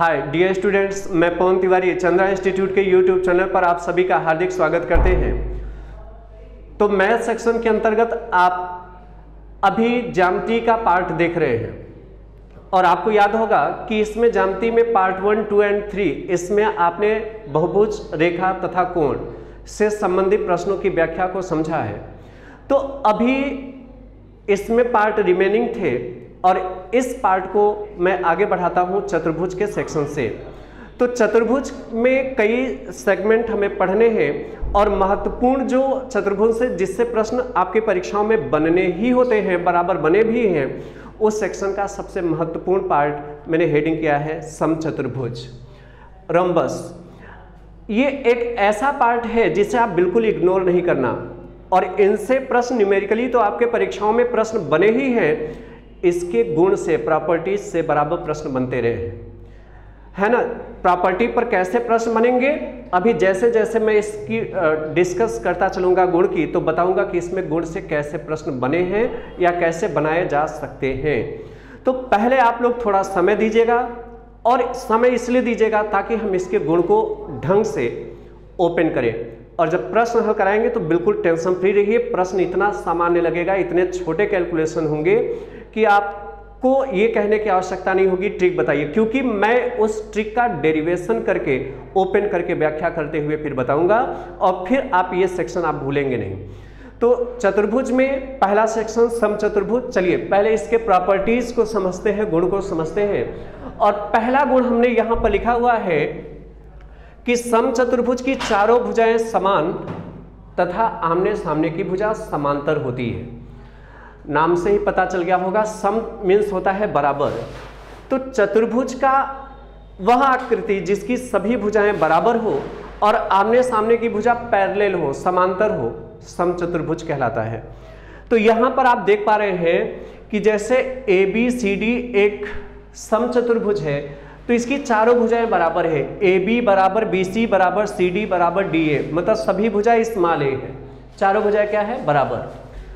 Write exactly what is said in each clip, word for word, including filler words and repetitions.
हाय dear students, मैं Pawan Tiwari Chandra institute के YouTube channel पर आप सभी का हार्दिक स्वागत करते हैं। तो मैथ सेक्शन के अंतर्गत आप अभी ज्यामिति का पार्ट देख रहे हैं और आपको याद होगा कि इसमें ज्यामिति में part one two and three इसमें आपने बहुभुज, रेखा तथा कोण से संबंधित प्रश्नों की व्याख्या को समझा है। तो अभी इसमें पार्ट रिमेनिंग थे और इस पार्ट को मैं आगे बढ़ाता हूं चतुर्भुज के सेक्शन से। तो चतुर्भुज में कई सेगमेंट हमें पढ़ने हैं और महत्वपूर्ण जो चतुर्भुज से जिससे प्रश्न आपके परीक्षाओं में बनने ही होते हैं, बराबर बने भी हैं, उस सेक्शन का सबसे महत्वपूर्ण पार्ट मैंने हेडिंग किया है समचतुर्भुज, रम्बस। ये एक ऐसा पार्ट है जिसे आप बिल्कुल इग्नोर नहीं करना और इनसे प्रश्न न्यूमेरिकली तो आपके परीक्षाओं में प्रश्न बने ही हैं, इसके गुण से, प्रॉपर्टीज से बराबर प्रश्न बनते रहे, है ना। प्रॉपर्टी पर कैसे प्रश्न बनेंगे, अभी जैसे जैसे मैं इसकी डिस्कस करता चलूंगा गुण की, तो बताऊंगा कि इसमें गुण से कैसे प्रश्न बने हैं या कैसे बनाए जा सकते हैं। तो पहले आप लोग थोड़ा समय दीजिएगा और समय इसलिए दीजिएगा ताकि हम इसके गुण को ढंग से ओपन करें और जब प्रश्न हल कराएंगे तो बिल्कुल टेंशन फ्री रहिए। प्रश्न इतना सामान्य लगेगा, इतने छोटे कैलकुलेशन होंगे कि आपको ये कहने की आवश्यकता नहीं होगी ट्रिक बताइए, क्योंकि मैं उस ट्रिक का डेरिवेशन करके ओपन करके व्याख्या करते हुए फिर बताऊंगा और फिर आप ये सेक्शन आप भूलेंगे नहीं। तो चतुर्भुज में पहला सेक्शन समचतुर्भुज। चलिए पहले इसके प्रॉपर्टीज को समझते हैं, गुण को समझते हैं। और पहला गुण हमने यहां पर लिखा हुआ है कि समचतुर्भुज की चारों भुजाएं समान तथा आमने सामने की भुजा समांतर होती है। नाम से ही पता चल गया होगा, सम मीन्स होता है बराबर। तो चतुर्भुज का वह आकृति जिसकी सभी भुजाएं बराबर हो और आमने सामने की भुजा पैरेलल हो, समांतर हो, समचतुर्भुज कहलाता है। तो यहां पर आप देख पा रहे हैं कि जैसे ए बी सी डी एक समचतुर्भुज है तो इसकी चारों भुजाएं बराबर है। ए बी बराबर बी सी बराबर सी डी बराबर डी ए, मतलब सभी भुजाएं स्मॉल ए है, चारों भुजाएं क्या है, बराबर।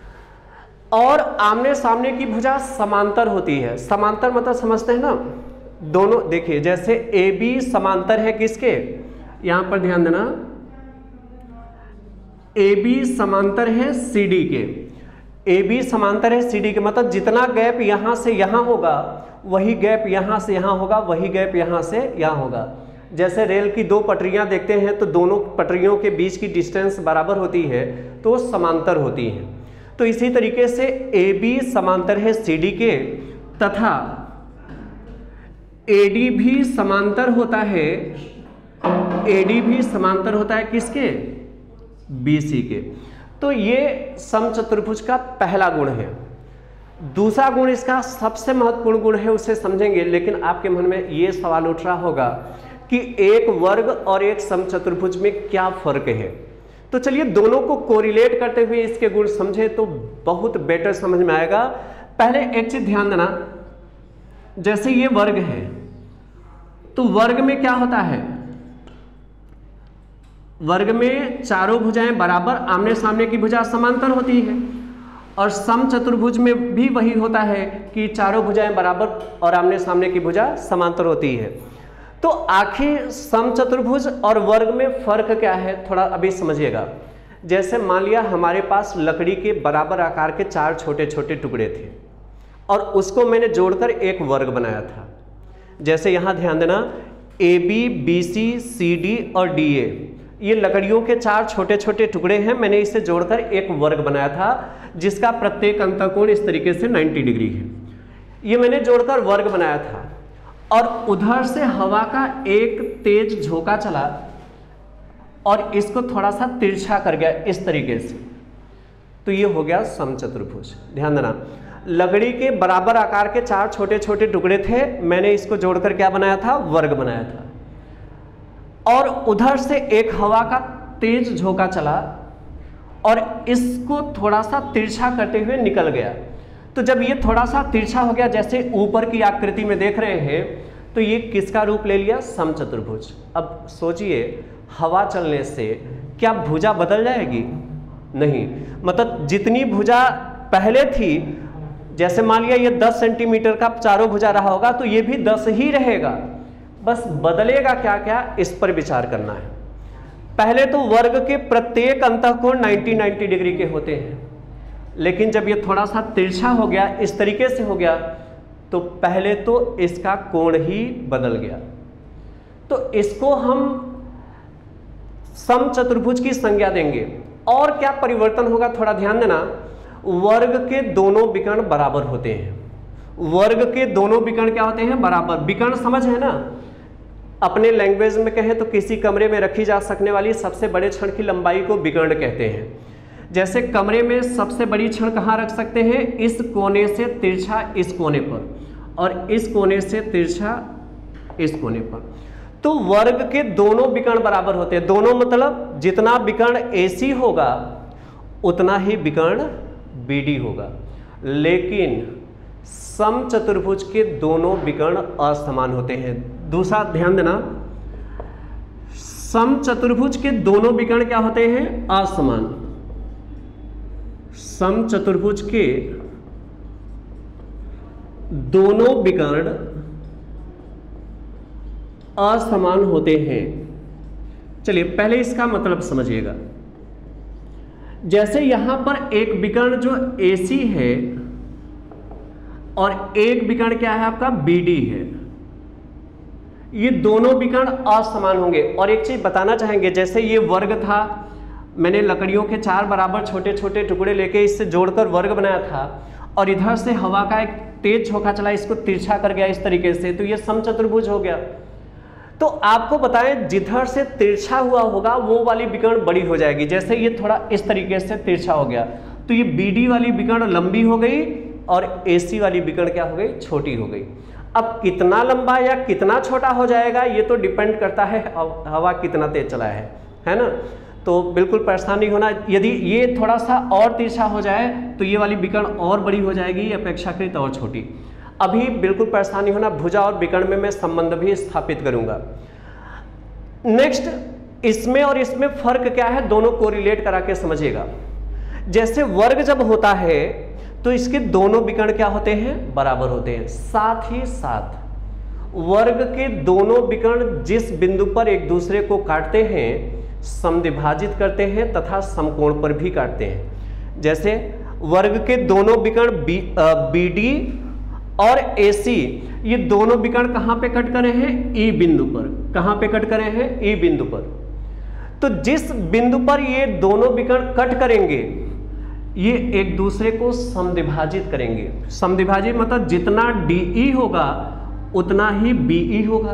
और आमने सामने की भुजा समांतर होती है। समांतर मतलब समझते हैं ना, दोनों देखिए जैसे ए बी समांतर है किसके, यहां पर ध्यान देना, ए बी समांतर है सी डी के। ए बी समांतर है सी डी के मतलब जितना गैप यहां से यहां होगा वही गैप यहां से यहां होगा, वही गैप यहां से यहां होगा। जैसे रेल की दो पटरियां देखते हैं तो दोनों पटरियों के बीच की डिस्टेंस बराबर होती है तो समांतर होती है। तो इसी तरीके से ए बी समांतर है सी डी के तथा ए डी भी समांतर होता है, ए डी भी समांतर होता है किसके, बी सी के। तो ये समचतुर्भुज का पहला गुण है। दूसरा गुण इसका सबसे महत्वपूर्ण गुण है, उसे समझेंगे, लेकिन आपके मन में ये सवाल उठ रहा होगा कि एक वर्ग और एक समचतुर्भुज में क्या फर्क है। तो चलिए दोनों को कोरिलेट करते हुए इसके गुण समझे तो बहुत बेटर समझ में आएगा। पहले एक चीज ध्यान देना, जैसे ये वर्ग है तो वर्ग में क्या होता है, वर्ग में चारों भुजाएं बराबर, आमने सामने की भुजा समांतर होती है। और समचतुर्भुज में भी वही होता है कि चारों भुजाएं बराबर और आमने सामने की भुजा समांतर होती है। तो आखिर समचतुर्भुज और वर्ग में फर्क क्या है, थोड़ा अभी समझिएगा। जैसे मान लिया हमारे पास लकड़ी के बराबर आकार के चार छोटे छोटे टुकड़े थे और उसको मैंने जोड़कर एक वर्ग बनाया था। जैसे यहां ध्यान देना, A B B C C D और डी ए, ये लकड़ियों के चार छोटे छोटे टुकड़े हैं, मैंने इसे जोड़कर एक वर्ग बनाया था जिसका प्रत्येक अंतःकोण इस तरीके से नब्बे डिग्री है। ये मैंने जोड़कर वर्ग बनाया था और उधर से हवा का एक तेज झोंका चला और इसको थोड़ा सा तिरछा कर गया इस तरीके से, तो ये हो गया समचतुर्भुज। ध्यान देना, लकड़ी के बराबर आकार के चार छोटे छोटे टुकड़े थे, मैंने इसको जोड़कर क्या बनाया था, वर्ग बनाया था। और उधर से एक हवा का तेज झोंका चला और इसको थोड़ा सा तिरछा करते हुए निकल गया। तो जब ये थोड़ा सा तिरछा हो गया, जैसे ऊपर की आकृति में देख रहे हैं, तो ये किसका रूप ले लिया, समचतुर्भुज। अब सोचिए हवा चलने से क्या भुजा बदल जाएगी, नहीं, मतलब जितनी भुजा पहले थी, जैसे मान लिया ये दस सेंटीमीटर का चारों भुजा रहा होगा तो ये भी दस ही रहेगा। बस बदलेगा क्या क्या इस पर विचार करना है। पहले तो वर्ग के प्रत्येक अंतःकोण नब्बे नब्बे डिग्री के होते हैं, लेकिन जब ये थोड़ा सा तिरछा हो गया, इस तरीके से हो गया, तो पहले तो इसका कोण ही बदल गया। तो इसको हम समचतुर्भुज की संज्ञा देंगे। और क्या परिवर्तन होगा, थोड़ा ध्यान देना। वर्ग के दोनों विकर्ण बराबर होते हैं। वर्ग के दोनों विकर्ण क्या होते हैं, बराबर। विकर्ण समझ है ना, अपने लैंग्वेज में कहें तो किसी कमरे में रखी जा सकने वाली सबसे बड़े छड़ की लंबाई को विकर्ण कहते हैं। जैसे कमरे में सबसे बड़ी छड़ कहाँ रख सकते हैं, इस कोने से तिरछा इस कोने पर, और इस कोने से तिरछा इस कोने पर। तो वर्ग के दोनों विकर्ण बराबर होते हैं। दोनों मतलब जितना विकर्ण एसी होगा उतना ही विकर्ण बीडी होगा। लेकिन समचतुर्भुज के दोनों विकर्ण असमान होते हैं। दूसरा ध्यान देना, समचतुर्भुज के दोनों विकर्ण क्या होते हैं, असमान। समचतुर्भुज के दोनों विकर्ण असमान होते हैं। चलिए पहले इसका मतलब समझिएगा। जैसे यहां पर एक विकर्ण जो एसी है और एक विकर्ण क्या है आपका बीडी है, ये दोनों विकर्ण असमान होंगे। और एक चीज बताना चाहेंगे, जैसे ये वर्ग था, मैंने लकड़ियों के चार बराबर छोटे छोटे टुकड़े लेके इससे जोड़कर वर्ग बनाया था, और इधर से हवा का एक तेज झोंका चला, इसको तिरछा कर गया इस तरीके से, तो ये समचतुर्भुज हो गया। तो आपको बताएं, जिधर से तिरछा हुआ होगा वो वाली विकर्ण बड़ी हो जाएगी। जैसे ये थोड़ा इस तरीके से तिरछा हो गया, तो ये बीडी वाली विकर्ण लंबी हो गई और एसी वाली विकर्ण क्या हो गई, छोटी हो गई। अब कितना लंबा या कितना छोटा हो जाएगा ये तो डिपेंड करता है हवा कितना तेज चला है, है ना। तो बिल्कुल परेशान नहीं होना। यदि ये थोड़ा सा और तिरछा हो जाए तो ये वाली विकर्ण और बड़ी हो जाएगी, अपेक्षाकृत और छोटी। अभी बिल्कुल परेशानी होना, भुजा और विकर्ण में मैं संबंध भी स्थापित करूंगा। नेक्स्ट, इसमें और इसमें फर्क क्या है, दोनों को रिलेट करा के समझिएगा। जैसे वर्ग जब होता है तो इसके दोनों विकर्ण क्या होते हैं, बराबर होते हैं। साथ ही साथ वर्ग के दोनों विकर्ण जिस बिंदु पर एक दूसरे को काटते हैं समद्विभाजित करते हैं तथा समकोण पर भी काटते हैं। जैसे वर्ग के दोनों विकर्ण बी बी डी और एसी, ये दोनों विकर्ण कहां पे कट करे हैं, ई बिंदु पर। कहां पे कट करे हैं, ई बिंदु पर। तो जिस बिंदु पर ये दोनों विकर्ण कट करेंगे ये एक दूसरे को समद्विभाजित करेंगे। समद्विभाजित मतलब जितना डीई होगा उतना ही बीई होगा।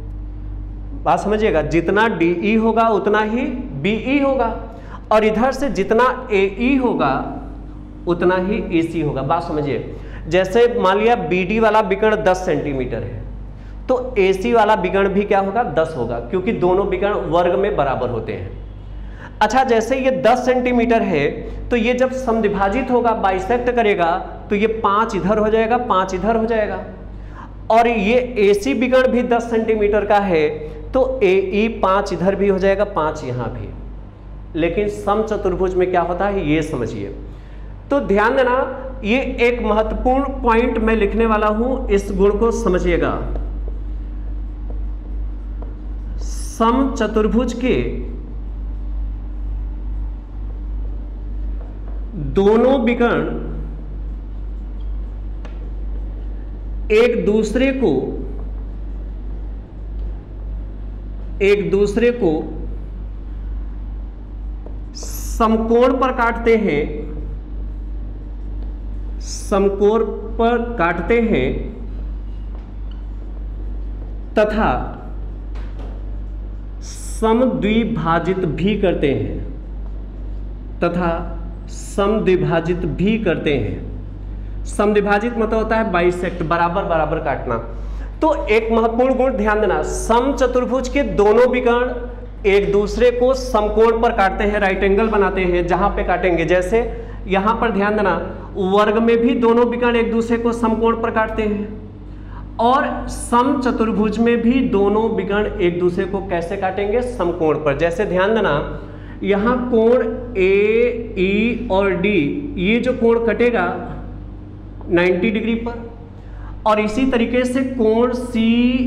बात समझिएगा, जितना डीई होगा उतना ही बीई होगा, और इधर से जितना एई होगा उतना ही एसी होगा। बात समझिए, जैसे मान लिया बीडी वाला विकर्ण दस सेंटीमीटर है तो एसी वाला विकर्ण भी क्या होगा, दस होगा, क्योंकि दोनों विकर्ण वर्ग में बराबर होते हैं। अच्छा, जैसे ये दस सेंटीमीटर है तो ये जब समद्विभाजित होगा, बाइसेक्ट करेगा, तो ये पाँच इधर हो जाएगा, पाँच इधर हो जाएगा। और ये एसी विकर्ण भी दस सेंटीमीटर का है तो एई पाँच इधर भी हो जाएगा, पाँच यहाँ भी। लेकिन समचतुर्भुज में क्या होता है ये समझिए। तो ध्यान देना, ये एक महत्वपूर्ण पॉइंट मैं लिखने वाला हूं, इस गुण को समझिएगा। समचतुर्भुज के दोनों विकर्ण एक दूसरे को एक दूसरे को समकोण पर काटते हैं समकोण पर काटते हैं तथा समद्विभाजित भी करते हैं तथा समद्विभाजित भी करते हैं। समद्विभाजित मतलब होता है बाइसेक्ट, बराबर बराबर काटना। तो एक महत्वपूर्ण गुण ध्यान देना, समचतुर्भुज के दोनों विकर्ण एक दूसरे को समकोण पर काटते हैं, राइट एंगल बनाते हैं जहां पे काटेंगे। जैसे यहां पर ध्यान देना, वर्ग में भी दोनों विकर्ण एक दूसरे को समकोण पर काटते हैं और समचतुर्भुज में भी दोनों विकर्ण एक दूसरे को कैसे काटेंगे, समकोण पर। जैसे ध्यान देना, यहां कोण ए ई और डी, ये जो कोण कटेगा नब्बे डिग्री पर, और इसी तरीके से कोण सी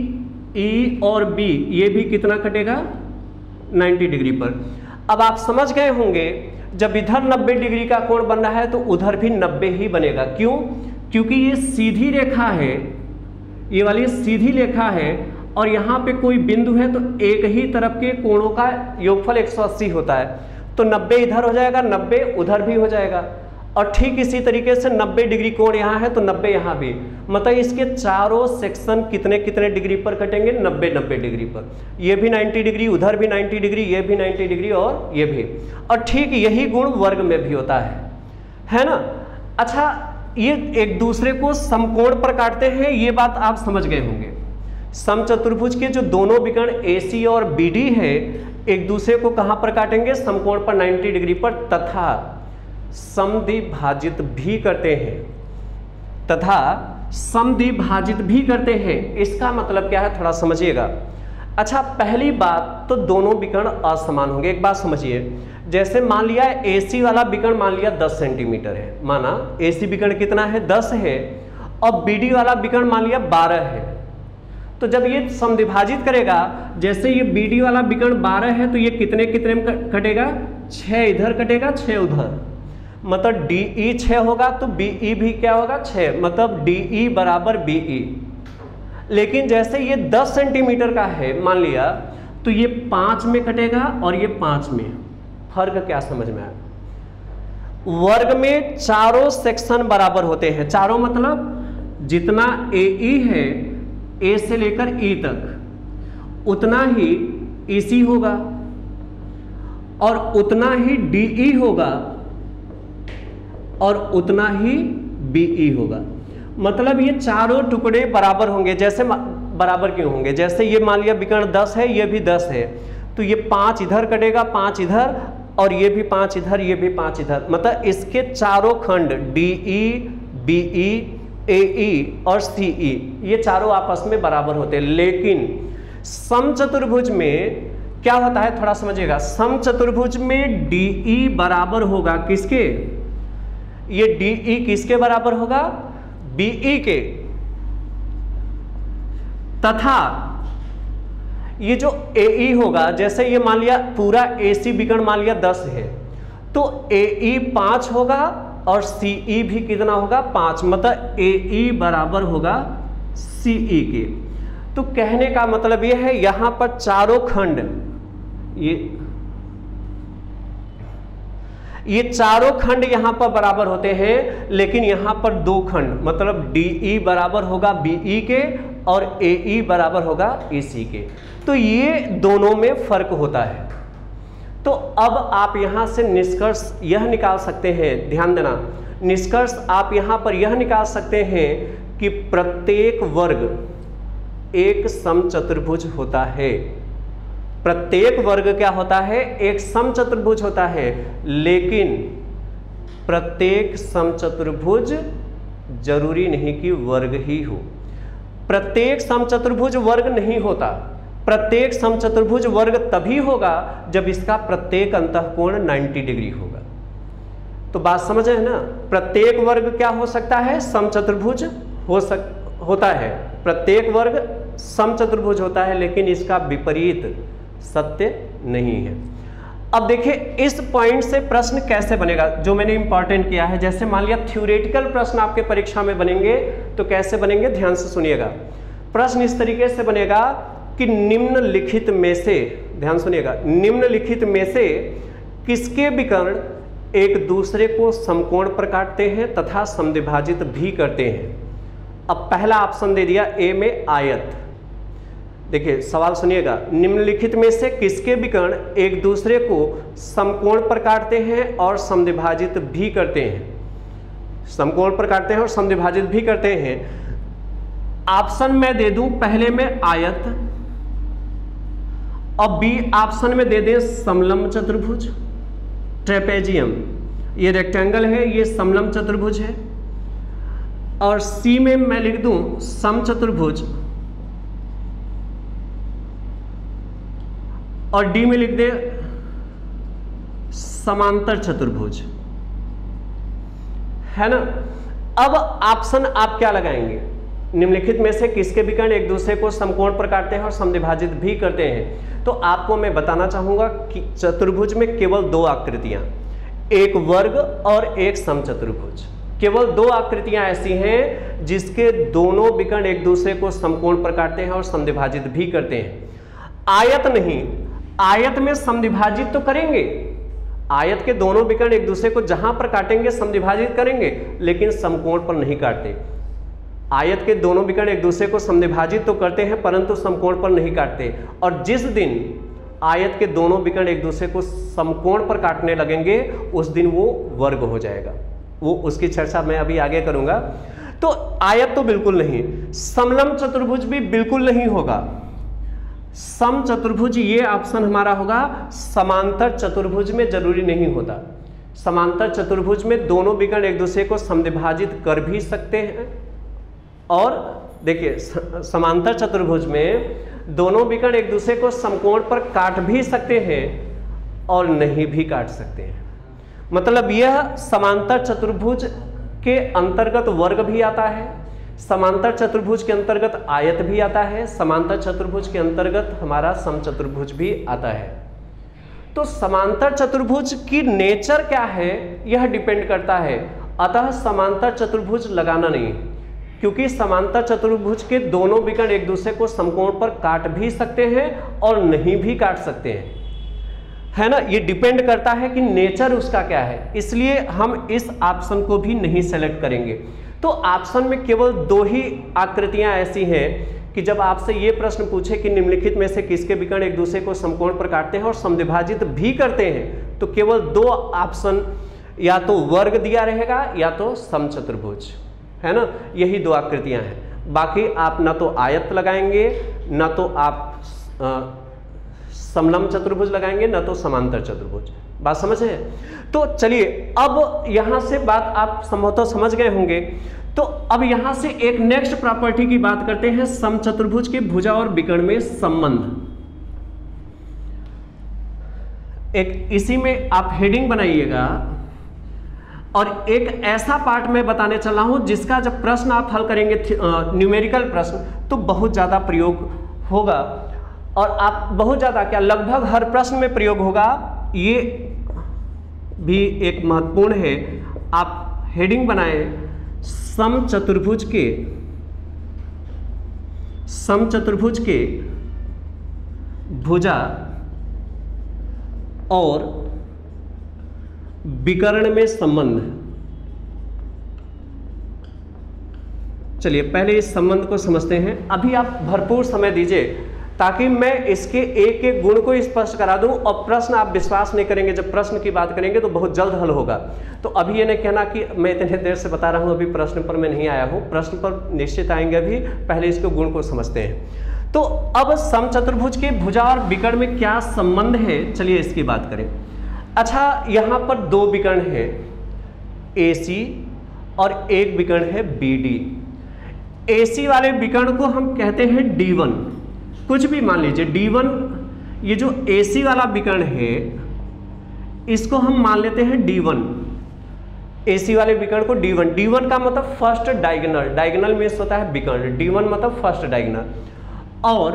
ई और बी ये भी कितना कटेगा, नब्बे डिग्री पर। अब आप समझ गए होंगे जब इधर नब्बे डिग्री का कोण बन रहा है तो उधर भी नब्बे ही बनेगा। क्यों? क्योंकि ये सीधी रेखा है, ये वाली सीधी रेखा है और यहाँ पे कोई बिंदु है तो एक ही तरफ के कोणों का योगफल एक सौ अस्सी होता है, तो नब्बे इधर हो जाएगा, नब्बे उधर भी हो जाएगा। और ठीक इसी तरीके से नब्बे डिग्री कोण यहाँ है तो नब्बे यहाँ भी, मतलब इसके चारों सेक्शन कितने कितने डिग्री पर कटेंगे, नब्बे नब्बे डिग्री पर। ये भी नब्बे डिग्री, उधर भी नब्बे डिग्री, ये भी नब्बे डिग्री और ये भी। और ठीक यही गुण वर्ग में भी होता है, है ना। अच्छा, ये एक दूसरे को समकोण पर काटते हैं, ये बात आप समझ गए होंगे। समचतुर्भुज के जो दोनों विकर्ण ए सी और बी डी है एक दूसरे को कहां पर काटेंगे, समकोण पर नब्बे डिग्री पर, तथा समद्विभाजित भी करते हैं, तथा समद्विभाजित भी करते हैं। इसका मतलब क्या है थोड़ा समझिएगा। अच्छा, पहली बात तो दोनों विकर्ण असमान होंगे। एक बात समझिए, जैसे मान लिया एसी वाला विकर्ण मान लिया दस सेंटीमीटर है, माना एसी विकर्ण कितना है, दस है, और बीडी वाला विकर्ण मान लिया बारह है। तो जब ये समद्विभाजित करेगा, जैसे ये बीडी वाला विकर्ण बारह है तो ये कितने कितने में कटेगा, छः इधर कटेगा, छः उधर, मतलब डीई छः होगा तो बीई भी क्या होगा, छः, मतलब डीई बराबर बीई। लेकिन जैसे ये दस सेंटीमीटर का है मान लिया, तो ये पाँच में कटेगा और ये पाँच में। फर्क क्या समझ में आया? वर्ग में चारों सेक्शन बराबर होते हैं, चारों मतलब जितना ए ई है, ए से लेकर ई तक उतना ही ईसी होगा और उतना ही डीई होगा और उतना ही बीई होगा। मतलब ये चारों टुकड़े बराबर होंगे। जैसे बराबर क्यों होंगे, जैसे ये मान लिया विकर्ण दस है, ये भी दस है, तो ये पाँच इधर कटेगा, पाँच इधर, और ये भी पाँच इधर, ये भी पाँच इधर, मतलब इसके चारों खंड डीई, बीई, एई और सीई ये चारों आपस में बराबर होते हैं। लेकिन समचतुर्भुज में क्या होता है थोड़ा समझिएगा। समचतुर्भुज में डीई बराबर होगा किसके, ये डीई किसके बराबर होगा, बीई के, तथा ये जो एई होगा, जैसे ये मान लिया पूरा एसी विकर्ण मान लिया दस है, तो एई पाँच होगा और सीई भी कितना होगा, पाँच, मतलब एई बराबर होगा सीई के। तो कहने का मतलब ये है यहां पर चारों खंड, ये ये चारों खंड यहां पर बराबर होते हैं, लेकिन यहां पर दो खंड, मतलब डीई बराबर होगा बीई के और एई बराबर होगा ईसी के। तो ये दोनों में फर्क होता है। तो अब आप यहां से निष्कर्ष यह निकाल सकते हैं, ध्यान देना, निष्कर्ष आप यहां पर यह निकाल सकते हैं कि प्रत्येक वर्ग एक समचतुर्भुज होता है। प्रत्येक वर्ग क्या होता है, एक समचतुर्भुज होता है, लेकिन प्रत्येक समचतुर्भुज जरूरी नहीं कि वर्ग ही हो। प्रत्येक समचतुर्भुज वर्ग नहीं होता। प्रत्येक समचतुर्भुज वर्ग तभी होगा जब इसका प्रत्येक अंतःकोण नब्बे डिग्री होगा। तो बात समझे है ना, प्रत्येक वर्ग क्या हो सकता है, समचतुर्भुज हो सक होता है, प्रत्येक वर्ग समचतुर्भुज होता है, लेकिन इसका विपरीत सत्य नहीं है। अब देखिए इस पॉइंट से प्रश्न कैसे बनेगा, जो मैंने इंपॉर्टेंट किया है। जैसे मान लिया थ्योरेटिकल प्रश्न आपके परीक्षा में बनेंगे तो कैसे बनेंगे, ध्यान से सुनिएगा। प्रश्न इस तरीके से बनेगा कि निम्नलिखित में से, ध्यान सुनिएगा, निम्नलिखित में से किसके विकर्ण एक दूसरे को समकोण पर काटते हैं तथा समद्विभाजित भी करते हैं। अब पहला ऑप्शन दे दिया ए में आयत। देखिए सवाल सुनिएगा, निम्नलिखित में से किसके विकर्ण एक दूसरे को समकोण पर काटते हैं और समद्विभाजित भी करते हैं। समकोण पर काटते हैं और समद्विभाजित भी करते हैं। ऑप्शन मैं दे दूं, पहले में आयत और बी ऑप्शन में दे दें समलंब चतुर्भुज, ट्रेपेजियम, ये रेक्टेंगल है, ये समलंब चतुर्भुज है, और सी में मैं लिख दूं समचतुर्भुज, और डी में लिख दे समांतर चतुर्भुज, है ना। अब ऑप्शन आप क्या लगाएंगे, निम्नलिखित में से किसके विकर्ण एक दूसरे को समकोण पर काटते हैं और समद्विभाजित भी करते हैं? तो आपको मैं बताना चाहूंगा कि चतुर्भुज में केवल दो आकृतियां, एक वर्ग और एक समचतुर्भुज, केवल दो आकृतियां ऐसी हैं जिसके दोनों विकर्ण एक दूसरे को समकोण पर काटते हैं और समद्विभाजित भी करते हैं। आयत नहीं, आयत में समद्विभाजित तो करेंगे, आयत के दोनों विकर्ण एक दूसरे को जहां पर काटेंगे समद्विभाजित करेंगे, लेकिन समकोण पर नहीं काटते। आयत के दोनों विकर्ण एक दूसरे को समद्विभाजित तो करते हैं परंतु समकोण पर नहीं काटते। और जिस दिन आयत के दोनों विकर्ण एक दूसरे को समकोण पर काटने लगेंगे उस दिन वो वर्ग हो जाएगा। वो उसकी चर्चा मैं अभी आगे करूंगा। तो आयत तो बिल्कुल नहीं, समलंब चतुर्भुज भी बिल्कुल नहीं होगा। सम चतुर्भुज ये ऑप्शन हमारा होगा। समांतर चतुर्भुज में जरूरी नहीं होता। समांतर चतुर्भुज में दोनों विकर्ण एक दूसरे को समद्विभाजित कर भी सकते हैं, और देखिए समांतर चतुर्भुज में दोनों विकर्ण एक दूसरे को समकोण पर काट भी सकते हैं और नहीं भी काट सकते हैं। मतलब यह समांतर चतुर्भुज के अंतर्गत वर्ग भी आता है, समांतर चतुर्भुज के अंतर्गत आयत भी आता है, समांतर चतुर्भुज के अंतर्गत हमारा समचतुर्भुज भी आता है। तो समांतर चतुर्भुज की नेचर क्या है यह डिपेंड करता है। अतः समांतर चतुर्भुज लगाना नहीं, क्योंकि समांतर चतुर्भुज के दोनों विकर्ण एक दूसरे को समकोण पर काट भी सकते हैं और नहीं भी काट सकते हैं, है ना। ये डिपेंड करता है कि नेचर उसका क्या है, इसलिए हम इस ऑप्शन को भी नहीं सेलेक्ट करेंगे। तो ऑप्शन में केवल दो ही आकृतियां ऐसी हैं कि जब आपसे ये प्रश्न पूछे कि निम्नलिखित में से किसके विकर्ण एक दूसरे को समकोण पर काटते हैं और समद्विभाजित भी करते हैं, तो केवल दो ऑप्शन, या तो वर्ग दिया रहेगा या तो समचतुर्भुज, है ना। यही दो आकृतियां हैं। बाकी आप ना तो आयत लगाएंगे, ना तो आप समलंब चतुर्भुज लगाएंगे, ना तो समांतर चतुर्भुज। बात समझ है? तो चलिए अब यहां से बात आप संभवतः समझ गए होंगे। तो अब यहां से एक नेक्स्ट प्रॉपर्टी की बात करते हैं, समचतुर्भुज के भुजा और विकर्ण में संबंध। एक इसी में आप हेडिंग बनाइएगा, और एक ऐसा पार्ट मैं बताने चला हूं जिसका जब प्रश्न आप हल करेंगे, न्यूमेरिकल प्रश्न, तो बहुत ज्यादा प्रयोग होगा, और आप बहुत ज्यादा क्या लगभग हर प्रश्न में प्रयोग होगा। ये भी एक महत्वपूर्ण है। आप हेडिंग बनाएं, समचतुर्भुज के समचतुर्भुज के भुजा और विकर्ण में संबंध। चलिए पहले इस संबंध को समझते हैं। अभी आप भरपूर समय दीजिए ताकि मैं इसके एक एक गुण को स्पष्ट करा दूं, और प्रश्न आप विश्वास नहीं करेंगे, जब प्रश्न की बात करेंगे तो बहुत जल्द हल होगा। तो अभी ये नहीं कहना कि मैं इतने देर से बता रहा हूं, अभी प्रश्न पर मैं नहीं आया हूं, प्रश्न पर निश्चित आएंगे। अभी पहले इसके गुण को समझते हैं। तो अब समचतुर्भुज के भुजा और विकर्ण में क्या संबंध है, चलिए इसकी बात करें। अच्छा, यहां पर दो विकर्ण है ए सी और एक विकर्ण है बी डी। ए सी वाले विकर्ण को हम कहते हैं डी वन, कुछ भी मान लीजिए डी वन। ये जो ए सी वाला विकर्ण है इसको हम मान लेते हैं डी वन। ए सी वाले विकर्ण को डी वन, डी वन का मतलब फर्स्ट डायगोनल, डायगोनल मीन्स होता है विकर्ण, डी वन मतलब फर्स्ट डायगोनल। और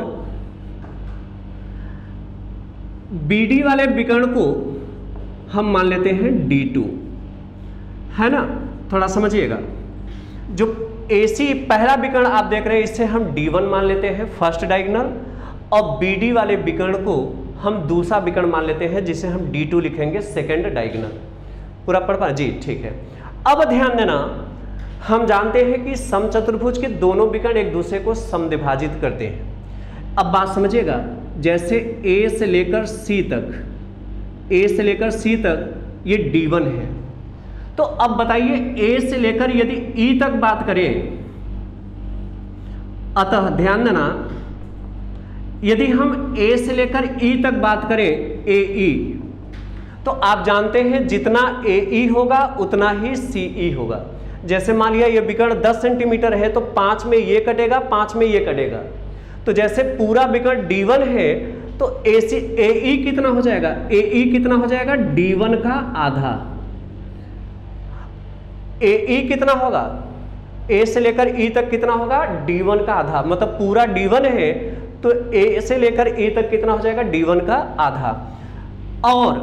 बी डी वाले विकर्ण को हम मान लेते हैं डी टू, है ना। थोड़ा समझिएगा, जो ए सी पहला विकर्ण आप देख रहे हैं इसे हम डी वन मान लेते हैं फर्स्ट डायगोनल, और बी डी वाले विकर्ण को हम दूसरा विकर्ण मान लेते हैं जिसे हम डी टू लिखेंगे सेकेंड डायगोनल। पूरा पढ़ पा जी? ठीक है। अब ध्यान देना, हम जानते हैं कि समचतुर्भुज के दोनों विकर्ण एक दूसरे को समद्विभाजित करते हैं। अब बात समझिएगा, जैसे ए से लेकर सी तक, ए से लेकर सी तक ये डी वन है। तो अब बताइए ए से लेकर यदि ई तक बात करें, अतः ध्यान देना, यदि हम ए से लेकर ई तक बात करें, ए ई, तो आप जानते हैं जितना ए ई होगा उतना ही सी ई होगा। जैसे मान लिया ये विकर्ण दस सेंटीमीटर है तो पांच में ये कटेगा, पांच में ये कटेगा। तो जैसे पूरा विकर्ण डी वन है तो ए सी ए ई कितना हो जाएगा, ए ई कितना हो जाएगा, डी वन का आधा। ए ई कितना होगा, ए से लेकर ई तक कितना होगा, डी वन का आधा, मतलब पूरा डी वन है तो ए से लेकर ए तक कितना हो जाएगा, डी वन का आधा। और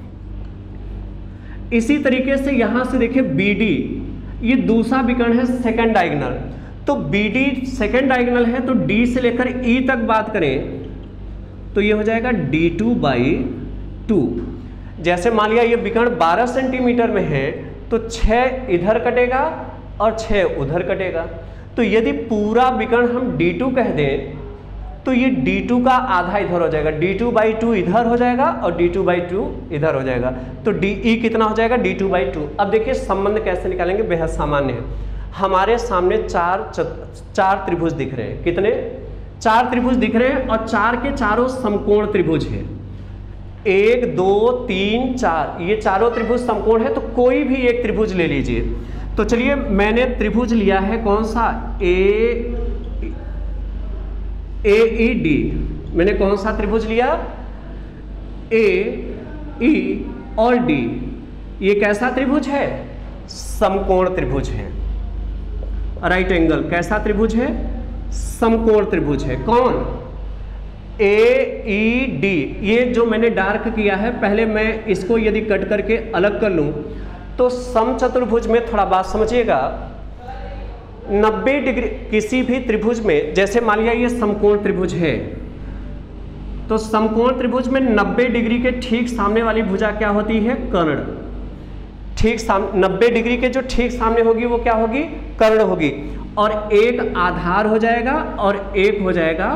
इसी तरीके से यहां से देखिए बी डी, ये दूसरा विकर्ण है सेकंड डायगोनल, तो बी डी सेकंड डायगोनल है तो डी से लेकर ई तक बात करें तो ये हो जाएगा डी टू बाई टू। जैसे मान लिया ये विकर्ण बारह सेंटीमीटर में है तो छः इधर कटेगा और छः उधर कटेगा, तो यदि पूरा विकर्ण हम डी टू कह दें तो ये डी टू का आधा इधर हो जाएगा, डी टू बाई टू इधर हो जाएगा और डी टू बाई टू इधर हो जाएगा, तो डी ई कितना हो जाएगा, डी टू बाई टू। अब देखिए संबंध कैसे निकालेंगे, बेहद सामान्य है। हमारे सामने चार चार त्रिभुज दिख रहे हैं, कितने, चार त्रिभुज दिख रहे हैं और चार के चारों समकोण त्रिभुज है, एक दो तीन चार, ये चारों त्रिभुज समकोण है, तो कोई भी एक त्रिभुज ले लीजिए। तो चलिए मैंने त्रिभुज लिया है कौन सा, ए ए ई डी, मैंने कौन सा त्रिभुज लिया, ए ई और डी, ये कैसा त्रिभुज है, समकोण त्रिभुज है, राइट एंगल, कैसा त्रिभुज है, समकोण त्रिभुज है। कौन, ए ई डी, ये जो मैंने डार्क किया है, पहले मैं इसको यदि कट करके अलग कर लूं तो समचतुर्भुज में थोड़ा बात समझिएगा, नब्बे डिग्री किसी भी त्रिभुज में, जैसे मान लिया ये समकोण त्रिभुज है तो समकोण त्रिभुज में नब्बे डिग्री के ठीक सामने वाली भुजा क्या होती है, कर्ण, ठीक सामने नब्बे डिग्री के जो ठीक सामने होगी वो क्या होगी, कर्ण होगी, और एक आधार हो जाएगा और एक हो जाएगा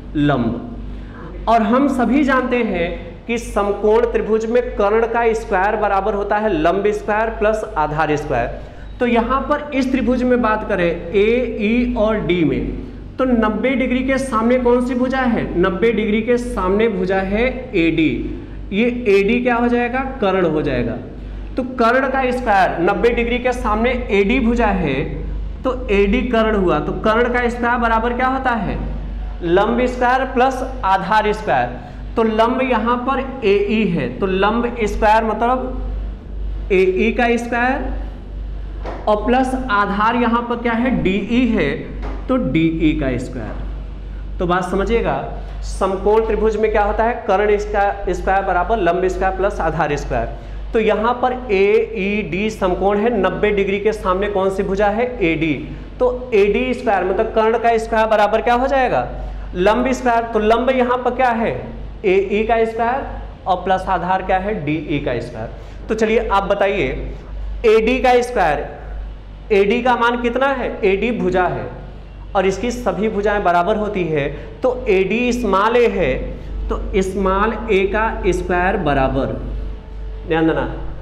लंब। और हम सभी जानते हैं कि समकोण त्रिभुज में कर्ण का स्क्वायर बराबर होता है लंब स्क्वायर प्लस आधार स्क्वायर। तो यहां पर इस त्रिभुज में बात करें ए ई और डी में, तो नब्बे डिग्री के सामने कौन सी भुजा है, नब्बे डिग्री के सामने भुजा है ए डी, ये ए डी क्या हो जाएगा, कर्ण हो जाएगा। तो कर्ण का स्क्वायर, नब्बे डिग्री के सामने ए डी भुजा है तो ए डी कर्ण हुआ, तो कर्ण का स्क्वायर बराबर क्या होता है, लंब स्क्वायर प्लस आधार स्क्वायर। तो लंब यहां पर ए ई है, तो लंब स्क्वायर मतलब ए ई का स्क्वायर और प्लस आधार यहां पर क्या है, डी ई है, तो डी ई का स्क्वायर। तो बात समझिएगा, समकोण त्रिभुज में क्या होता है, कर्ण स्क्वायर बराबर लंब स्क्वायर प्लस आधार स्क्वायर। तो यहां पर ए ई डी समकोण है, नब्बे डिग्री के सामने कौन सी भुजा है, ए डी, तो ए डी स्क्वायर मतलब कर्ण का स्क्वायर बराबर क्या हो जाएगा, लंब स्क्वायर। तो लंब यहां पर क्या है, ए ई का स्क्वायर और प्लस आधार क्या है, डी ई का स्क्वायर। तो चलिए आप बताइए, ए डी का स्क्वायर, ए डी का मान कितना है, ए डी भुजा है और इसकी सभी भुजाएं बराबर होती है, तो ए डी स्मॉल ए है, तो स्मॉल ए का स्क्वायर बराबर, ध्यान देना,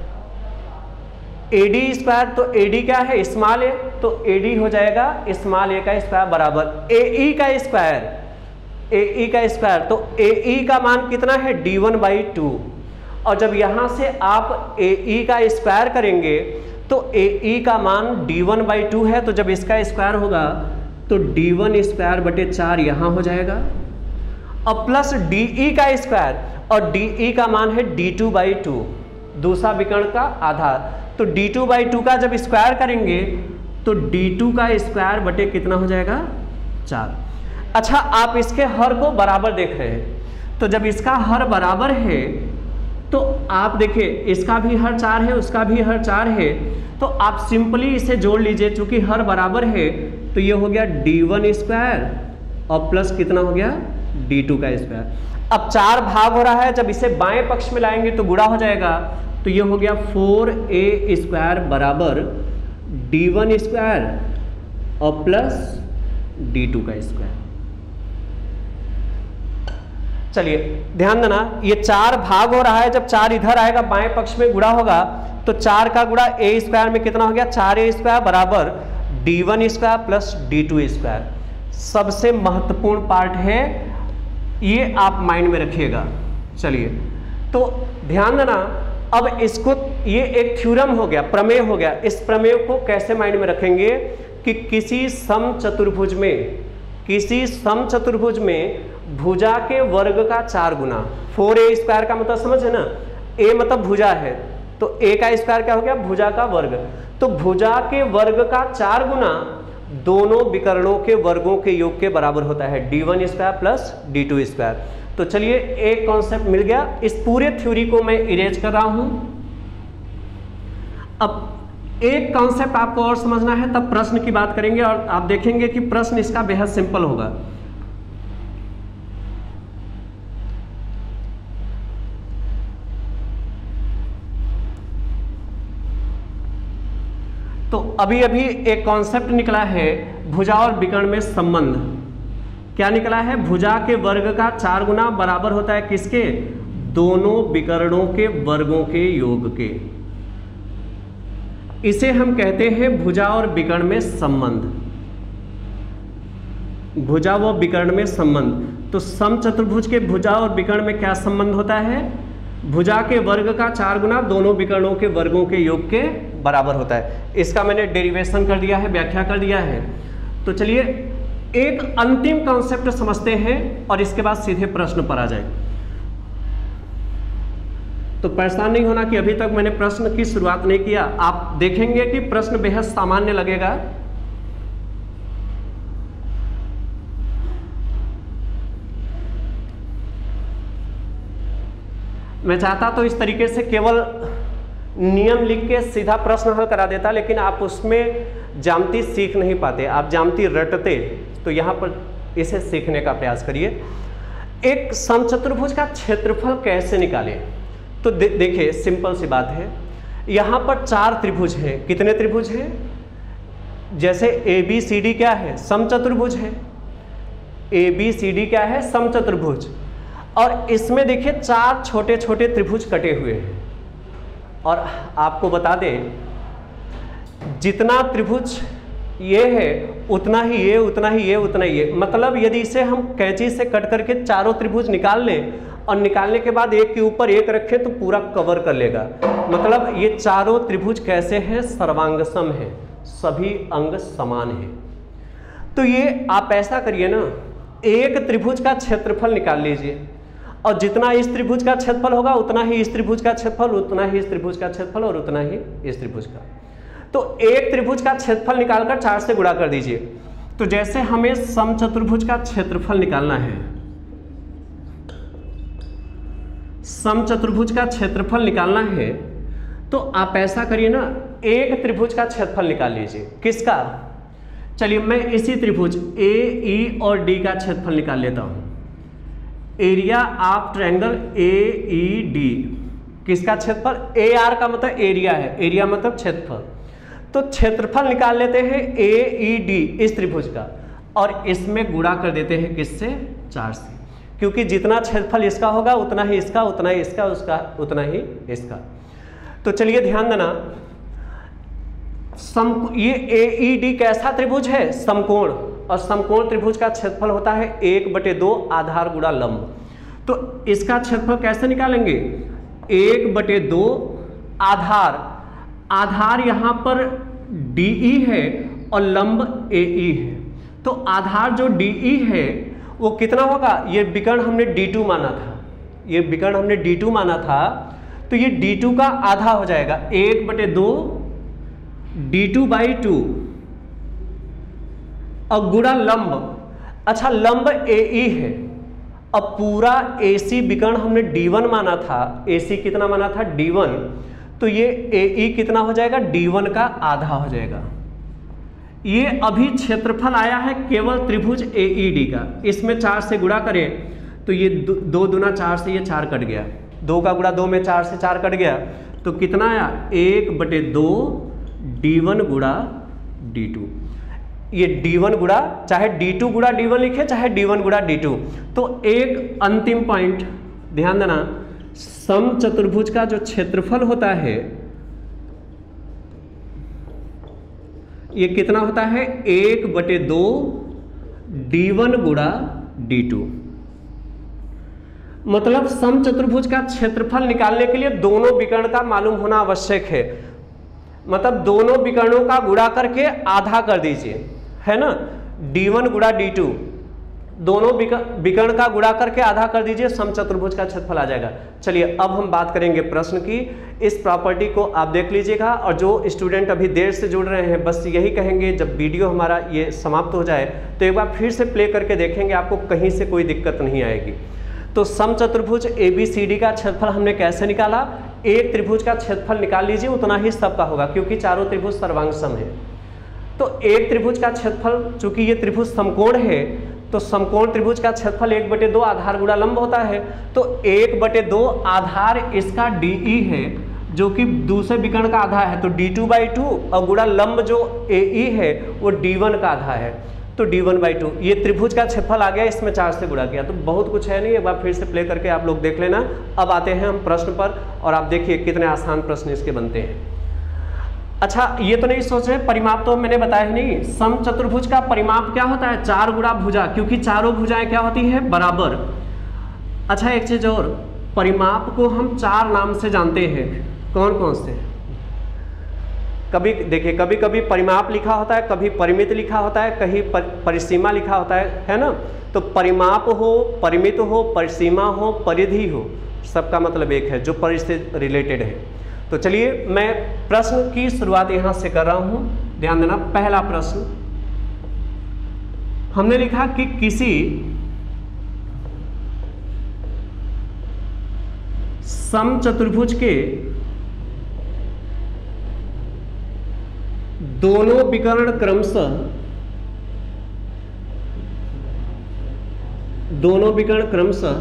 ए डी स्क्वायर, तो ए डी क्या है, स्मॉल ए, तो ए डी हो जाएगा स्मॉल ए का स्क्वायर बराबर ए ई का स्क्वायर, ए ई का स्क्वायर, तो ए ई का मान कितना है, डी वन बाई टू। और जब यहां से आप ए ई का स्क्वायर करेंगे तो ए ई का मान डी वन बाई टू है, तो जब इसका स्क्वायर होगा तो डी वन स्क्वायर बटे चार यहां हो जाएगा, और प्लस डी ई का स्क्वायर, और डी ई का मान है डी टू बाई टू, दूसरा विकर्ण का आधार, तो डी टू बाई टू का जब स्क्वायर करेंगे तो डी टू का स्क्वायर बटे कितना हो जाएगा, चार। अच्छा, आप इसके हर को बराबर देख रहे हैं, तो जब इसका हर बराबर है तो आप देखिए इसका भी हर चार है, उसका भी हर चार है, तो आप सिंपली इसे जोड़ लीजिए, चूंकि हर बराबर है तो ये हो गया डी वन स्क्वायर और प्लस कितना हो गया, डी टू का स्क्वायर। अब चार भाग हो रहा है, जब इसे बाएं पक्ष में लाएंगे तो गुणा हो जाएगा, तो ये हो गया फोर ए स्क्वायर बराबर डी वन स्क्वायर और प्लस डी टू का स्क्वायर। चलिए ध्यान देना, ये चार भाग हो रहा है, जब चार इधर आएगा बाएं पक्ष में गुणा होगा तो चार का गुणा ए स्क्वायर में कितना हो गया, चार ए स्क्वायर बराबर D one square plus D two square. सबसे महत्वपूर्ण पार्ट है ये, आप माइंड में रखिएगा। चलिए तो ध्यान देना, अब इसको, ये एक थ्योरम हो गया, प्रमेय हो गया। इस प्रमेय को कैसे माइंड में रखेंगे कि किसी समचतुर्भुज में, किसी समचतुर्भुज में भुजा के वर्ग का चार गुना, फोर ए स्क्वायर का मतलब समझ है ना, ए मतलब भुजा है, तो ए का स्क्वायर क्या हो गया, भुजा का वर्ग, तो भुजा के वर्ग का चार गुना दोनों विकर्णों के वर्गों के योग के बराबर होता है, D one square plus D two square. तो चलिए एक कॉन्सेप्ट मिल गया। इस पूरे थ्योरी को मैं इरेज कर रहा हूं। अब एक कॉन्सेप्ट आपको और समझना है, तब प्रश्न की बात करेंगे और आप देखेंगे कि प्रश्न इसका बेहद सिंपल होगा। तो अभी अभी एक कॉन्सेप्ट निकला है, भुजा और विकर्ण में संबंध। क्या निकला है? भुजा के वर्ग का चार गुना बराबर होता है किसके? दोनों विकर्णों के वर्गों के योग के। इसे हम कहते हैं भुजा और विकर्ण में संबंध। भुजा व विकर्ण में संबंध। तो समचतुर्भुज के भुजा और विकर्ण में क्या संबंध होता है? भुजा के वर्ग का चार गुना दोनों विकर्णों के वर्गों के योग के बराबर होता है। इसका मैंने डेरिवेशन कर दिया है, व्याख्या कर दिया है। तो चलिए एक अंतिम कॉन्सेप्ट समझते हैं और इसके बाद सीधे प्रश्न पर आ जाए। तो परेशान नहीं होना कि अभी तक मैंने प्रश्न की शुरुआत नहीं किया। आप देखेंगे कि प्रश्न बेहद सामान्य लगेगा। मैं चाहता तो इस तरीके से केवल नियम लिख के सीधा प्रश्न हल करा देता, लेकिन आप उसमें ज्यामिति सीख नहीं पाते, आप ज्यामिति रटते। तो यहां पर इसे सीखने का प्रयास करिए। एक समचतुर्भुज का क्षेत्रफल कैसे निकालें? तो दे, देखिए सिंपल सी बात है। यहां पर चार त्रिभुज हैं। कितने त्रिभुज हैं? जैसे ए बी सी डी क्या है? समचतुर्भुज है। ए बी सी डी क्या है? समचतुर्भुज। और इसमें देखिए चार छोटे छोटे त्रिभुज कटे हुए हैं। और आपको बता दें, जितना त्रिभुज ये है उतना ही ये, उतना ही ये, उतना ही ये। मतलब यदि इसे हम कैंची से कट करके चारों त्रिभुज निकाल लें और निकालने के बाद एक के ऊपर एक रखें तो पूरा कवर कर लेगा। मतलब ये चारों त्रिभुज कैसे हैं? सर्वांगसम है, सभी अंग समान हैं। तो ये आप ऐसा करिए ना, एक त्रिभुज का क्षेत्रफल निकाल लीजिए और जितना इस त्रिभुज का क्षेत्रफल होगा उतना ही इस त्रिभुज का क्षेत्रफल, उतना ही इस त्रिभुज का क्षेत्रफल और उतना ही इस त्रिभुज का। तो एक त्रिभुज का क्षेत्रफल निकालकर चार से गुणा कर दीजिए। तो जैसे हमें समचतुर्भुज का क्षेत्रफल निकालना है, समचतुर्भुज का क्षेत्रफल निकालना है, तो आप ऐसा करिए ना, एक त्रिभुज का क्षेत्रफल निकाल लीजिए। किसका? चलिए मैं इसी त्रिभुज ए ई और डी का क्षेत्रफल निकाल लेता हूं। Area of triangle A E D, किसका क्षेत्रफल? ए आर का मतलब एरिया है, एरिया मतलब क्षेत्रफल। तो क्षेत्रफल निकाल लेते हैं ए ई डी इस त्रिभुज का, और इसमें गुणा कर देते हैं किससे? चार से। क्योंकि जितना क्षेत्रफल इसका होगा उतना ही इसका, उतना ही इसका, उसका उतना ही इसका। तो चलिए ध्यान देना, सम ये ए ई डी कैसा त्रिभुज है? समकोण। और समकोण त्रिभुज का क्षेत्रफल होता है एक बटे दो आधार गुणा लंब। तो इसका क्षेत्रफल कैसे निकालेंगे? एक बटे दो आधार, आधार यहां पर डीई है और लंब एई है। तो आधार जो डीई है वो कितना होगा? ये विकर्ण हमने डी टू माना था, ये विकर्ण हमने डी टू माना था, तो ये डी टू का आधा हो जाएगा, एक बटे दो डी टू बाई टू और गुणा लंब। अच्छा लंब एई है। अब पूरा एसी विकर्ण हमने डी वन माना था, एसी कितना माना था? D one. तो ये एई कितना हो जाएगा? डी वन का आधा हो जाएगा। ये अभी क्षेत्रफल आया है केवल त्रिभुज एईडी का। इसमें चार से गुणा करें तो ये दो, दो दुना चार से ये चार कट गया, दो का गुणा दो में चार से चार कट गया, तो कितना आया? एक बटे दो डी वन गुणा डी टू। ये डी वन गुणा, चाहे डी टू गुणा डी वन लिखे, चाहे डी वन गुणा डी टू। तो एक अंतिम पॉइंट ध्यान देना, समचतुर्भुज का जो क्षेत्रफल होता है ये कितना होता है? एक बटे दो डी वन गुणा डी टू। मतलब समचतुर्भुज का क्षेत्रफल निकालने के लिए दोनों विकर्ण का मालूम होना आवश्यक है। मतलब दोनों विकर्णों का गुणा करके आधा कर दीजिए, है ना? डी वन गुणा डी टू, दोनों विकर्ण का गुणा करके आधा कर दीजिए, समचतुर्भुज का क्षेत्रफल आ जाएगा। चलिए अब हम बात करेंगे प्रश्न की। इस प्रॉपर्टी को आप देख लीजिएगा, और जो स्टूडेंट अभी देर से जुड़ रहे हैं बस यही कहेंगे, जब वीडियो हमारा ये समाप्त हो जाए तो एक बार फिर से प्ले करके देखेंगे, आपको कहीं से कोई दिक्कत नहीं आएगी। तो समचतुर्भुज ए बी सी डी का क्षेत्रफल हमने कैसे निकाला? एक त्रिभुज का क्षेत्रफल निकाल लीजिए, उतना ही सबका होगा क्योंकि चारों त्रिभुज सर्वांग सम है। तो एक त्रिभुज का क्षेत्रफल, चूंकि ये त्रिभुज समकोण है तो समकोण त्रिभुज का क्षेत्रफल एक बटे दो आधार गुणा लंब होता है। तो एक बटे दो आधार इसका डी ई है जो कि दूसरे विकर्ण का आधा है, तो डी टू बाई टू, और गुणा लंब जो ए ई है वो डी वन का आधा है, तो डी वन बाई टू। ये त्रिभुज का क्षेत्रफल आ गया, इसमें चार से गुणा किया। तो बहुत कुछ है नहीं, एक बार फिर से प्ले करके आप लोग देख लेना। अब आते हैं हम प्रश्न पर, और आप देखिए कितने आसान प्रश्न इसके बनते हैं। अच्छा, ये तो नहीं सोच रहे परिमाप तो मैंने बताया ही नहीं। समचतुर्भुज का परिमाप क्या होता है? चार गुणा भुजा, क्योंकि चारों भुजाएं क्या होती है? बराबर। अच्छा, एक चीज और, परिमाप को हम चार नाम से जानते हैं। कौन कौन से? कभी देखिए, कभी कभी परिमाप लिखा होता है, कभी परिमित लिखा होता है, कहीं पर, परिसीमा लिखा होता है, है ना? तो परिमाप हो, परिमित हो, परिसीमा हो, परिधि हो, सबका मतलब एक है, जो परि से रिलेटेड है। तो चलिए मैं प्रश्न की शुरुआत यहां से कर रहा हूं, ध्यान देना। पहला प्रश्न हमने लिखा कि किसी समचतुर्भुज के दोनों विकर्ण क्रमशः दोनों विकर्ण क्रमशः